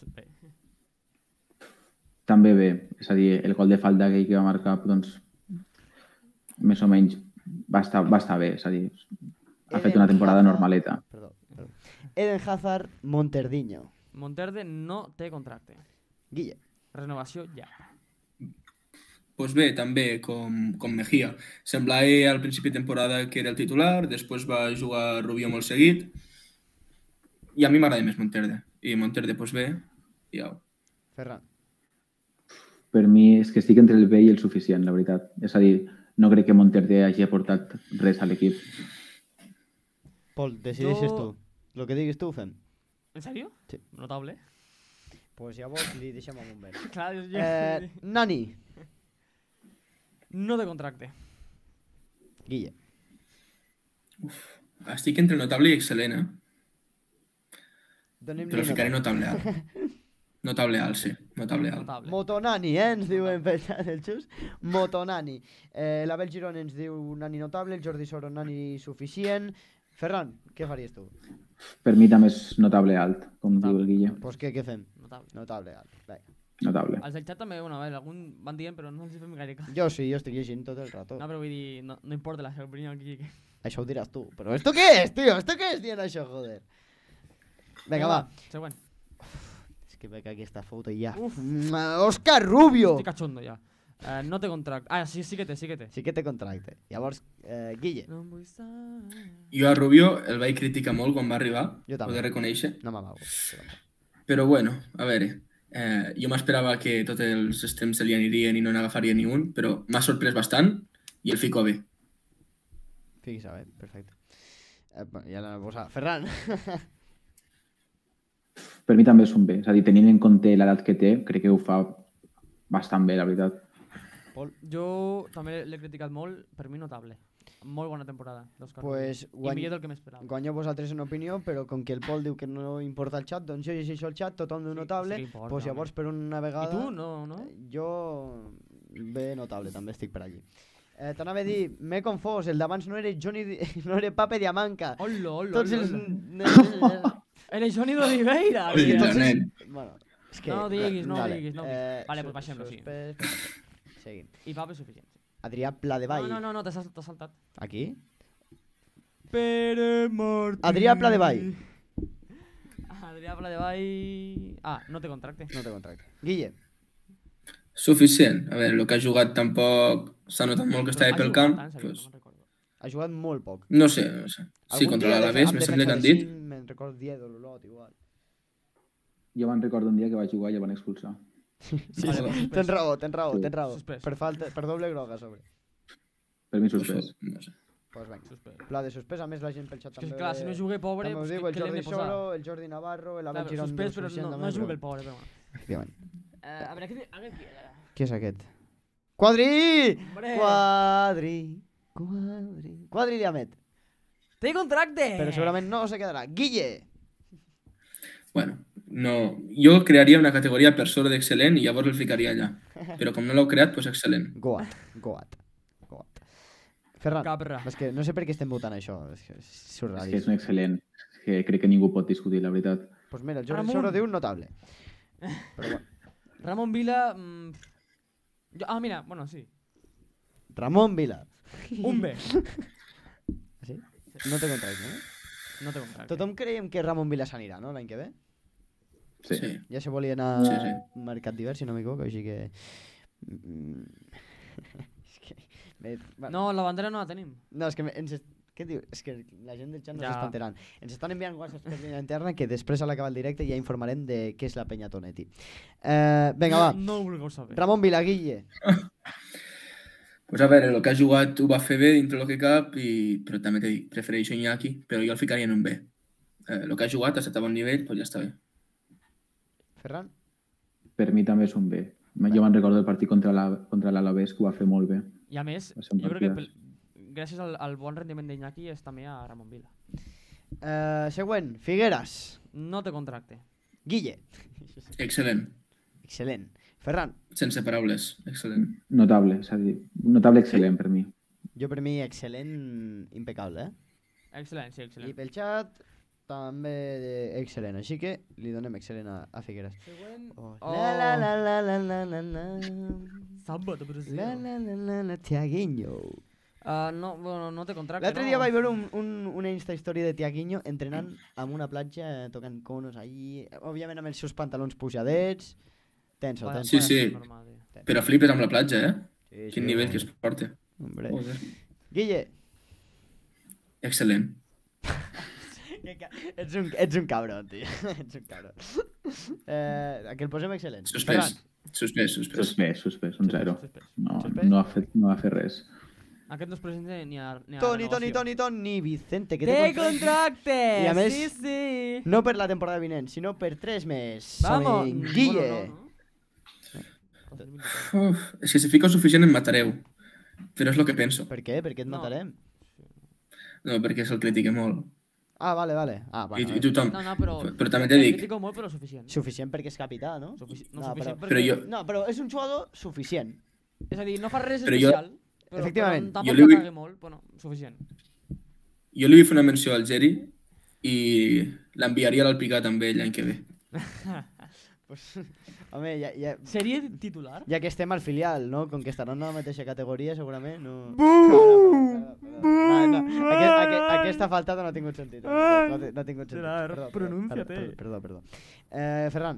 També bé. És a dir, el gol de falta aquell que va marcar, doncs, més o menys va estar, va estar bé. És a dir, ha fet una temporada normaleta. Perdó, perdó. Eden Hazard, Monterdinho. Monterde no té contracte. Guille. Renovació ja. Pues bé, també, com, com Mejía. Semblava al principi de temporada que era el titular, després va jugar Rubio molt seguit, i a mi m'agrada més Monterde. I Monterde, pues bé, i au. Ferran. Per mi és que estic entre el bé i el suficient, la veritat. És a dir, no crec que Monterde hagi aportat res a l'equip. Pol, decideixes tu. Lo que diguis tu ho fem. En sèrio? Sí. Notable. Pues llavors li deixem amb un vent. Clar, jo... Eh, Nani. No té contracte. Guille. Uf, estic entre notable i excel·lent, eh? Però ficaré notable alt. Notable alt, sí. Notable alt. Notable. Motonani, eh? Ens diuen pel xat del xus. Motonani. Eh, L'Abel Girón ens diu nani notable, el Jordi Soro nani suficient. Ferran, què faries tu? Per mi també és notable alt, com diu el Guille. Pues què, què fem? Notable. Notable alt. Vinga. Notable. Els del xat també, bueno, a veure, algun van dient, però no els hi fem gaire cas. Jo sí, jo estic llegint tot el rato. No, però vull dir, no, no importa la seva opinió aquí. Això ho diràs tu. Però esto què és, tio? Esto què és dient això, joder? Vinga, va. Següent. És que veig aquesta foto i ja. Uf. Òscar Rubio! Estic cachondo, ja. Uh, no té contracte. Ah, sí, sí que té, sí que té. Sí que té contracte. Llavors, eh, Guille. No vull estar... Jo a Rubio el vaig criticar molt quan va arribar. Jo també. Ho he de reconèixer. No m'amago. Però bueno, a veure... Eh, jo m'esperava que tots els extrems se li anirien i no n'agafaria ni un, però m'ha sorprès bastant i el fico bé. Fiquis a bé, perfecte. Eh, ja l'hem posat. Ferran. Per mi també és un bé. És a dir, tenint en compte l'edat que té, crec que ho fa bastant bé, la veritat. Pol, jo també l'he criticat molt, per mi notable. Molt bona temporada d'Òscar pues, Rubio. I millor del que m'esperava. Guanyeu vosaltres una opinió, però com que el Pol diu que no importa el xat, doncs jo llegeixo el xat, tothom diu notable, sí, sí importa, pues llavors per una vegada... I tu? No, no? Jo bé notable, també estic per allí. Eh, T'anava a dir, m'he confós, el d'abans no era Johnny, no era Pape Diamanca. Hola, hola, Tots els... Era Johnny d'Oliveira. Bueno, és que... No diguis, no vale. diguis, no Eh, Vale, pues baixem-lo, sí. Seguim. I Pape suficient. Adrià Pladevall. No, no, no, t'has saltat. Aquí? Pere Martí. Adrià Pladevall. Adrià Pladevall... Ah, no té contracte. No té contracte. Guille. Suficient. A veure, el que ha jugat tampoc s'ha notat molt que estava pel camp. Pues... Ha jugat molt poc. No sé, no sé. Sí, contra l'Alavés, me sembla que han dit. Me'n recordo dia de l'Olot, igual. Jo me'n recordo un dia que va jugar i el van expulsar. Sí, sí, sí. Tens raó, tens raó, tens raó. Per falta, per doble groga a sobre. Per mi suspès. No sé. Pues venga. Pla de suspès, a més la gent pel xat també... És que clar, si no jugué pobre... També us diu el Jordi Soro, el Jordi Navarro, el Abel Girón... Suspès, però no, no juga el pobre, però... Efectivament. A veure, aquest... Qui és aquest? Quadri! Quadri! Quadri... Quadri Diamet. Té contracte! Però segurament no se quedarà. Guille! Bueno, no... Jo crearia una categoria per sobre d'excel·lent i llavors el ficaria allà. Però com no l'heu creat, doncs excel·lent. Goat, Goat, Goat. Ferran, Capra. és que no sé per què estem votant això. És que és surrealista. És que és un excel·lent. És que crec que ningú pot discutir, la veritat. Doncs pues mira, el Jordi Soro diu notable. Però bueno. Ramon Vila... Mmm... Jo, ah, mira, bueno, sí. Ramon Vila. Un B. Sí? No té contracte, no? No té contracte. Tothom creiem que Ramon Vila s'anirà, no, l'any que ve? Sí. sí. Ja se volia anar sí, sí. a Mercat d'Hivern, si no m'equivoco, així que... és que... Bueno. No, la bandera no la tenim. No, és que ens... Què diu? És que la gent del xat no ja. s'està enterant. Ens estan enviant whatsapps per línia interna que després a l'acabar el directe ja informarem de què és la penya Tonetti. Eh, vinga, va. No, no ho vulgueu saber. Ramon Vila, Guille. Pues a veure, el que ha jugat ho va fer bé dintre el que cap, i... però també t'he dit, prefereixo Iñaki, però jo el ficaria en un B. Eh, el que ha jugat ha estat a bon nivell, doncs ja està bé. Ferran? Per mi també és un B. Jo me'n recordo el partit contra l'Alavés, que ho va fer molt bé. I a més, jo crec que gràcies al bon rendiment d'Iñaki és també a Ramon Vila. Següent, Figueres. No té contracte. Guille. Excel·lent. Excel·lent. Ferran. Sense paraules, excel·lent. Notable, és a dir, notable excel·lent per mi. Jo per mi excel·lent impecable, eh? Excel·lent, sí, excel·lent. I pel xat també excel·lent, així que li donem excel·lent a, a Figueres. Següent. Oh. La la la la la la la la. Samba de Brasil. La la la la la Thiaguinho. Uh, no, bueno, no té contracte, L'altre no? dia vaig veure un, un, una insta-història de Thiaguinho entrenant en una platja, tocant conos allí, òbviament amb els seus pantalons pujadets. Tenso, tenso. Sí, sí, però flipes amb la platja, eh? Sí, sí, Quin nivell home. que es porta. Hombre. Joder. Guille. Excel·lent. ets, un, ets un cabron, tio. ets un cabron. Eh, a què el posem excel·lent? Suspès. Suspès, suspès. Suspès, suspès, un zero. Suspès. No, Suspès? no, ha fet, no ha fet res. Aquest no es presenta ni a, ni a Toni, renovació. Toni, Toni, Toni, Vicente, que Té té contracte! I a més, sí, sí. no per la temporada vinent, sinó per tres més. Vamos. Som Guille. Bueno, no, no. Uf, és que si fico suficient em matareu. Però és el que penso. Per què? Per què et No. matarem? No, perquè se'l critique molt. Ah, vale, vale. Ah, I, bueno, I tothom. No, no, però... Però també t'he el dit, critico molt, però suficient. suficient perquè és capità, no? Sufici... No, No, suficient però- perquè... Però jo- No, però és un jugador suficient. És a dir, no fa res Però jo- especial, però, Efectivament. però Jo tampoc li no vull- cague molt, bueno, suficient. jo li vull fer una menció al Geri i l'enviaria a l'Alpicat amb ell l'any que ve. Pues, home, ja, ja, Seria titular? ja que estem al filial, no? Com que estaran en la mateixa categoria, segurament, no... No, no, no, aquest, aquest, aquesta faltada no ha tingut sentit. No, no, no ha tingut sentit. Gerard, Perdó, perdó, pronúnciate. Perdó, perdó, perdó. Eh, Ferran.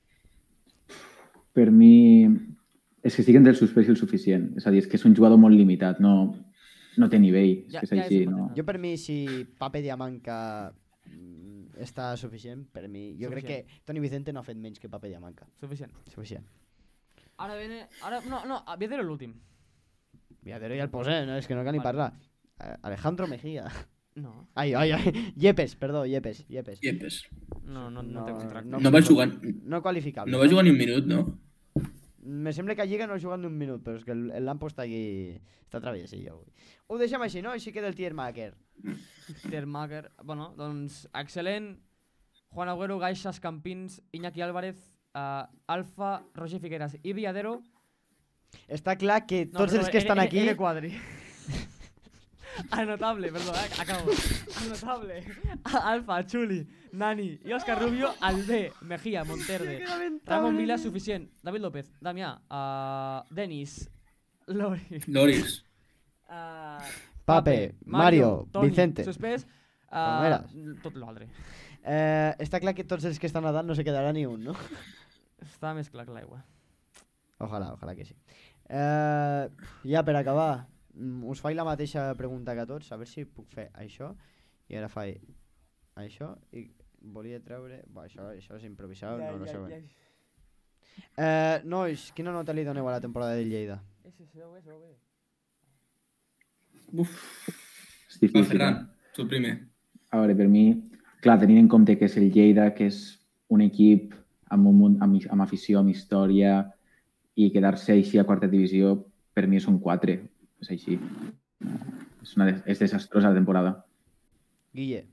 Per mi, és que estic entre el suspès i el suficient. És a dir, és que és un jugador molt limitat, no, no té nivell, és Ja- que és ja és així. un No. patinat. Jo per mi, si Pape Diamanca mm, està suficient, per mi... Jo crec que Suficient. Toni Vicente no ha fet menys que Pape Diamanca. Suficient. Suficient. Ara viene... Ara... No, no, Viadero l'últim. Viadero ja el posem, no? És que no cal ni Vale. parlar. Eh, Alejandro Mejía. No. Ai, ai, ai. Yepes, perdó, Yepes, Yepes. Yepes. No, no, no, té contracte. No va jugar- No qualificable. No va jugar ni un minut, no? Me sembla que a Lliga no ha jugat ni un minut, però és que el, el Lampo està aquí... Està traviesillo avui. Ho deixem així, no? Així queda el Tiermaker. Termaker... Bueno, doncs, excel·lent. Juan Agüero, Gaixas, Campins, Iñaki Álvarez, uh, Alfa, Roger Figueras i Viadero. Està clar que No, tots perdó, els que estan N- aquí... N quadri. Anotable, perdó, eh, acabo. Anotable. Alfa, Chuli, Nani i Òscar Rubio, al B, Mejía, Monterde, Ramon Vila, suficient. David López, Damià, uh, Denis, Loris, Loris. uh, Pape, Mario, Toni, Vicente. Suspès, Palmeras. uh, tot l'altre. Eh, està clar que tots els que estan a dalt no se quedarà ni un, no? Està més clar que l'aigua. Ojalà, ojalà que sí. Eh, ja per acabar, mm, us faig la mateixa pregunta que a tots, a veure si puc fer això, i ara faig això, i volia treure... Bah, això, això és improvisat, no, no sé bé. Eh, nois, quina nota li doneu a la temporada del Lleida? Ese se veu bé, se veu bé. Uf. És difícil. Va, Ferran, tu primer. A veure, per mi, clar, tenint en compte que és el Lleida, que és un equip amb, un, munt- amb, amb afició, amb història, i quedar-se així a quarta divisió, per mi és un quatre. És així. És, una, des- és desastrosa la temporada. Guille.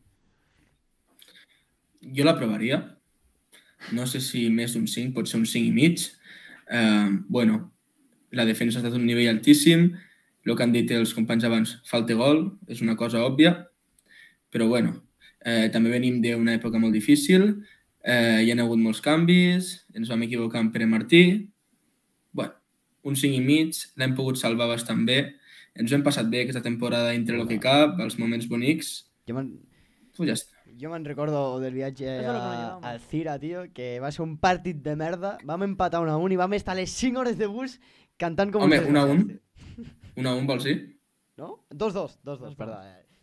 Jo l'aprovaria. No sé si més d'un cinc, pot ser un cinc i mig. Eh, bueno, la defensa ha estat un nivell altíssim. El que han dit els companys abans, falta gol, és una cosa òbvia. Però bueno, eh, també venim d'una època molt difícil. Eh, hi ha hagut molts canvis, ens vam equivocar amb Pere Martí. Bueno, un cinc i mig, l'hem pogut salvar bastant bé. Ens ho hem passat bé aquesta temporada entre el que cap, els moments bonics. Jo me'n Pues ja està. jo me'n recordo del viatge Eso es lo que me a, llevamos. al Cira, tio, que va ser un partit de merda. Vam empatar un a un i vam estar les cinc hores de bus cantant com Home, uns un a un. desgraciats, tio. Un a un, vols dir? No? Dos, dos, dos, dos, perdó. eh.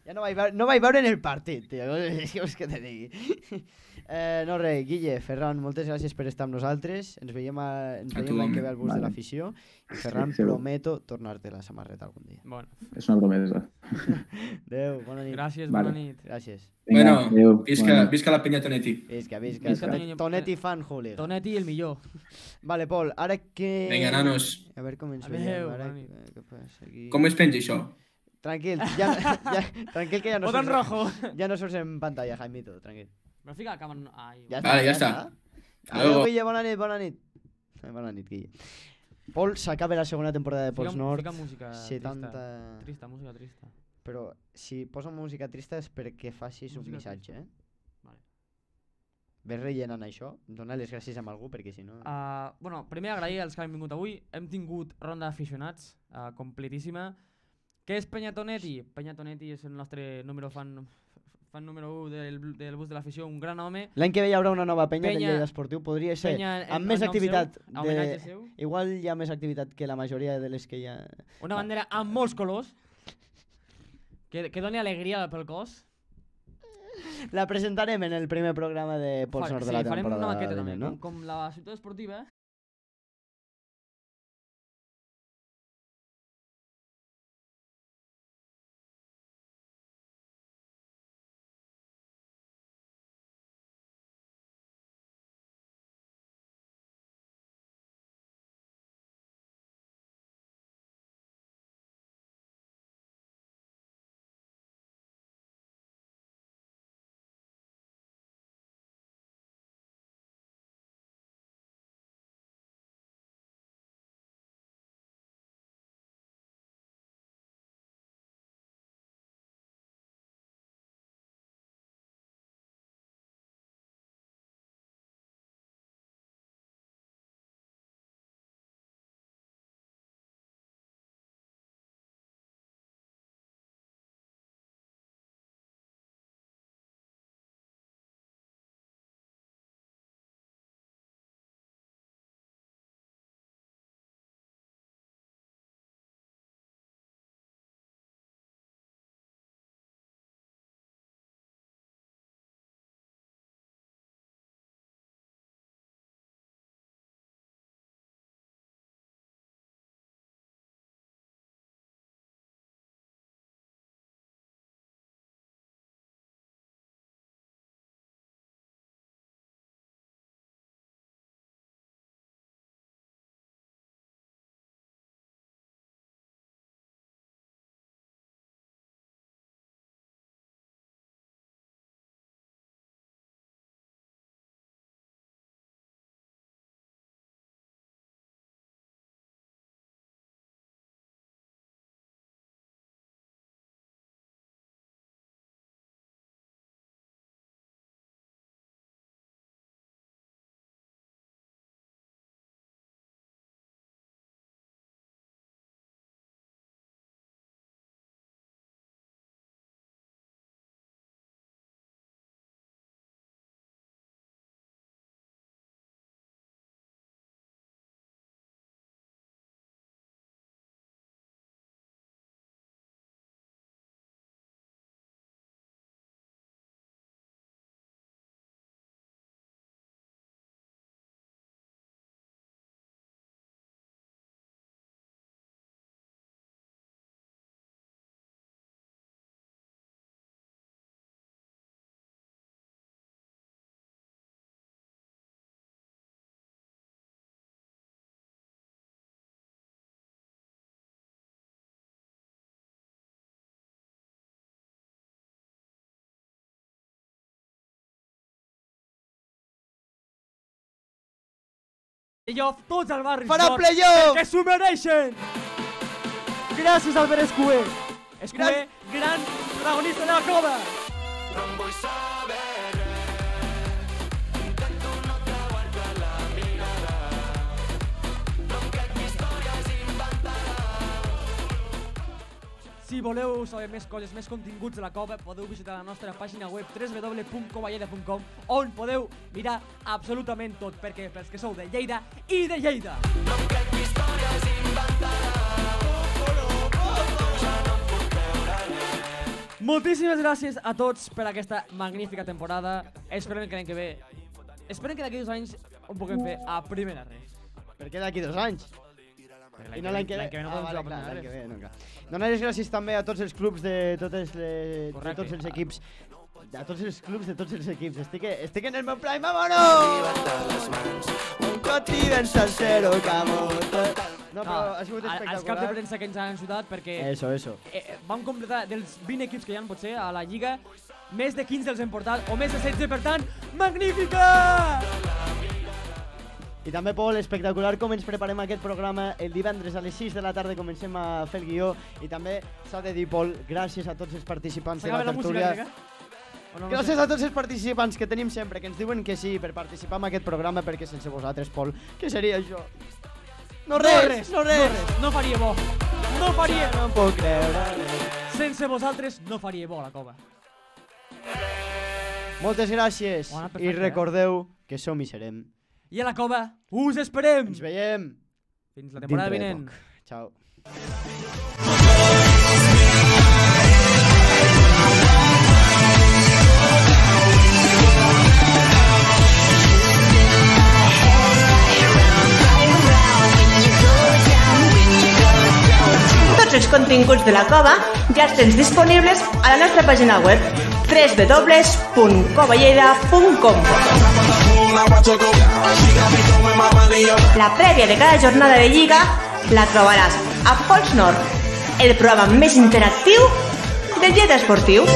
Ja no vaig veure, no vaig veure en el partit, tio. Què vols que te digui? Eh, no res, Guille, Ferran, moltes gràcies per estar amb nosaltres. Ens veiem, a, ens veiem l'any que ve al bus vale. de l'afició. I Ferran, sí, sí, prometo tornar-te la samarreta algun dia. Bueno. És una promesa. Adéu, bona nit. Gràcies, vale. bona nit. Gràcies. Venga, bueno, adéu, visca, visca la penya Tonetti. Visca, visca. visca Tonetti, Tonetti fan Hooligan. Tonetti el millor. Vale, Pol, ara que... Vinga, nanos. A veure com ens veiem. Ara... Què passa aquí? Com es penja això? Tranquil, ja, ja, tranquil que ja no surts, rojo. Ja no surts en pantalla, Jaimito, tranquil. Però fica la càmera... Ai, ja vale, ja està. Adéu, Guille, bona nit, bona nit. Bona nit, Guille. Pol s'acaba la segona temporada de Pols Nord. Fica música setanta... trista. Trista, música trista. Però si posa música trista és perquè facis un missatge, eh? Vale. Ves rellenant això, dona les gràcies a algú perquè si no... Uh, bueno, primer agrair als que han vingut avui. Hem tingut ronda d'aficionats, uh, completíssima. Què és Penya Tonetti? Penya Tonetti és el nostre número fan, fan número u del, del bus de l'afició, un gran home. L'any que ve hi haurà una nova penya, penya del Lleida Esportiu, podria ser penya, amb més activitat. Seu, de... seu. Igual hi ha més activitat que la majoria de les que hi ha... Una bandera amb molts colors, que, que doni alegria pel cos. La presentarem en el primer programa de Pols Nord de la temporada. Sí, farem una maqueta també, no? com, com la ciutat esportiva. Playoff, tots al barri farà playoff! Que s'ho mereixen! Gràcies, Albert Escuer! Escuer, gran, gran protagonista de la cova! No em vull saber res, intento no creuar-te la mirada, no em crec històries inventades. Si voleu saber més coses, més continguts de la cova, podeu visitar la nostra pàgina web w w w punt covalleda punt com, on podeu mirar absolutament tot, perquè pels que sou de Lleida i de Lleida. No em crec històries inventades, ja no em puc creure res. Moltíssimes gràcies a tots per aquesta magnífica temporada. Esperem que l'any que ve... Esperem que d'aquí dos anys ho puguem fer a primera res. Per què d'aquí dos anys? I no l'any que ve? L'any que ve no podem jugar a primera res. No, donar les gràcies també a tots els clubs de, totes les, de tots els equips. A tots els clubs de tots els equips. Estic, estic en el meu prime, vámonos! Un coti ben salsero, camote... No, però ha sigut espectacular. Els caps de premsa que ens han ajudat perquè... Eso, eso. Eh, vam completar dels vint equips que hi ha, potser, a la Lliga, més de quinze els hem portat, o més de setze, per tant, magnífica! I també, Pol, espectacular com ens preparem aquest programa. El divendres a les sis de la tarda comencem a fer el guió. I també s'ha de dir, Pol, gràcies a tots els participants de la tertúlia. No, no gràcies sé. a tots els participants que tenim sempre, que ens diuen que sí per participar en aquest programa, perquè sense vosaltres, Pol, què seria això? No res, no res, no res. No, res. No faria bo. No faria... No em puc creure. Sense vosaltres no faria bo la cova. Moltes gràcies. Bona, i recordeu que som i serem. I a la cova us esperem. Ens veiem. Fins la temporada vinent. Ciao. Tots els continguts de la cova ja els tens disponibles a la nostra pàgina web w w w punt cova lleida punt com. La prèvia de cada jornada de Lliga la trobaràs a Pols Nord, el programa més interactiu del Lleida Esportiu.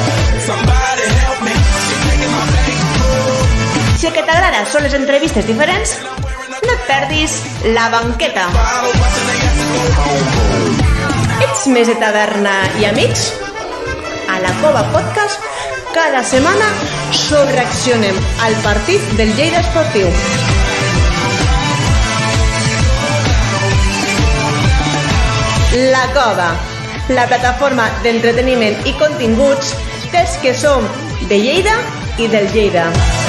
Si el que t'agrada són les entrevistes diferents, no et perdis La Banqueta. Ets més de taverna i amics? A la Cova Podcast cada setmana sobrereaccionem al partit del Lleida Esportiu. La Cova, la plataforma d'entreteniment i continguts dels que som de Lleida i del Lleida.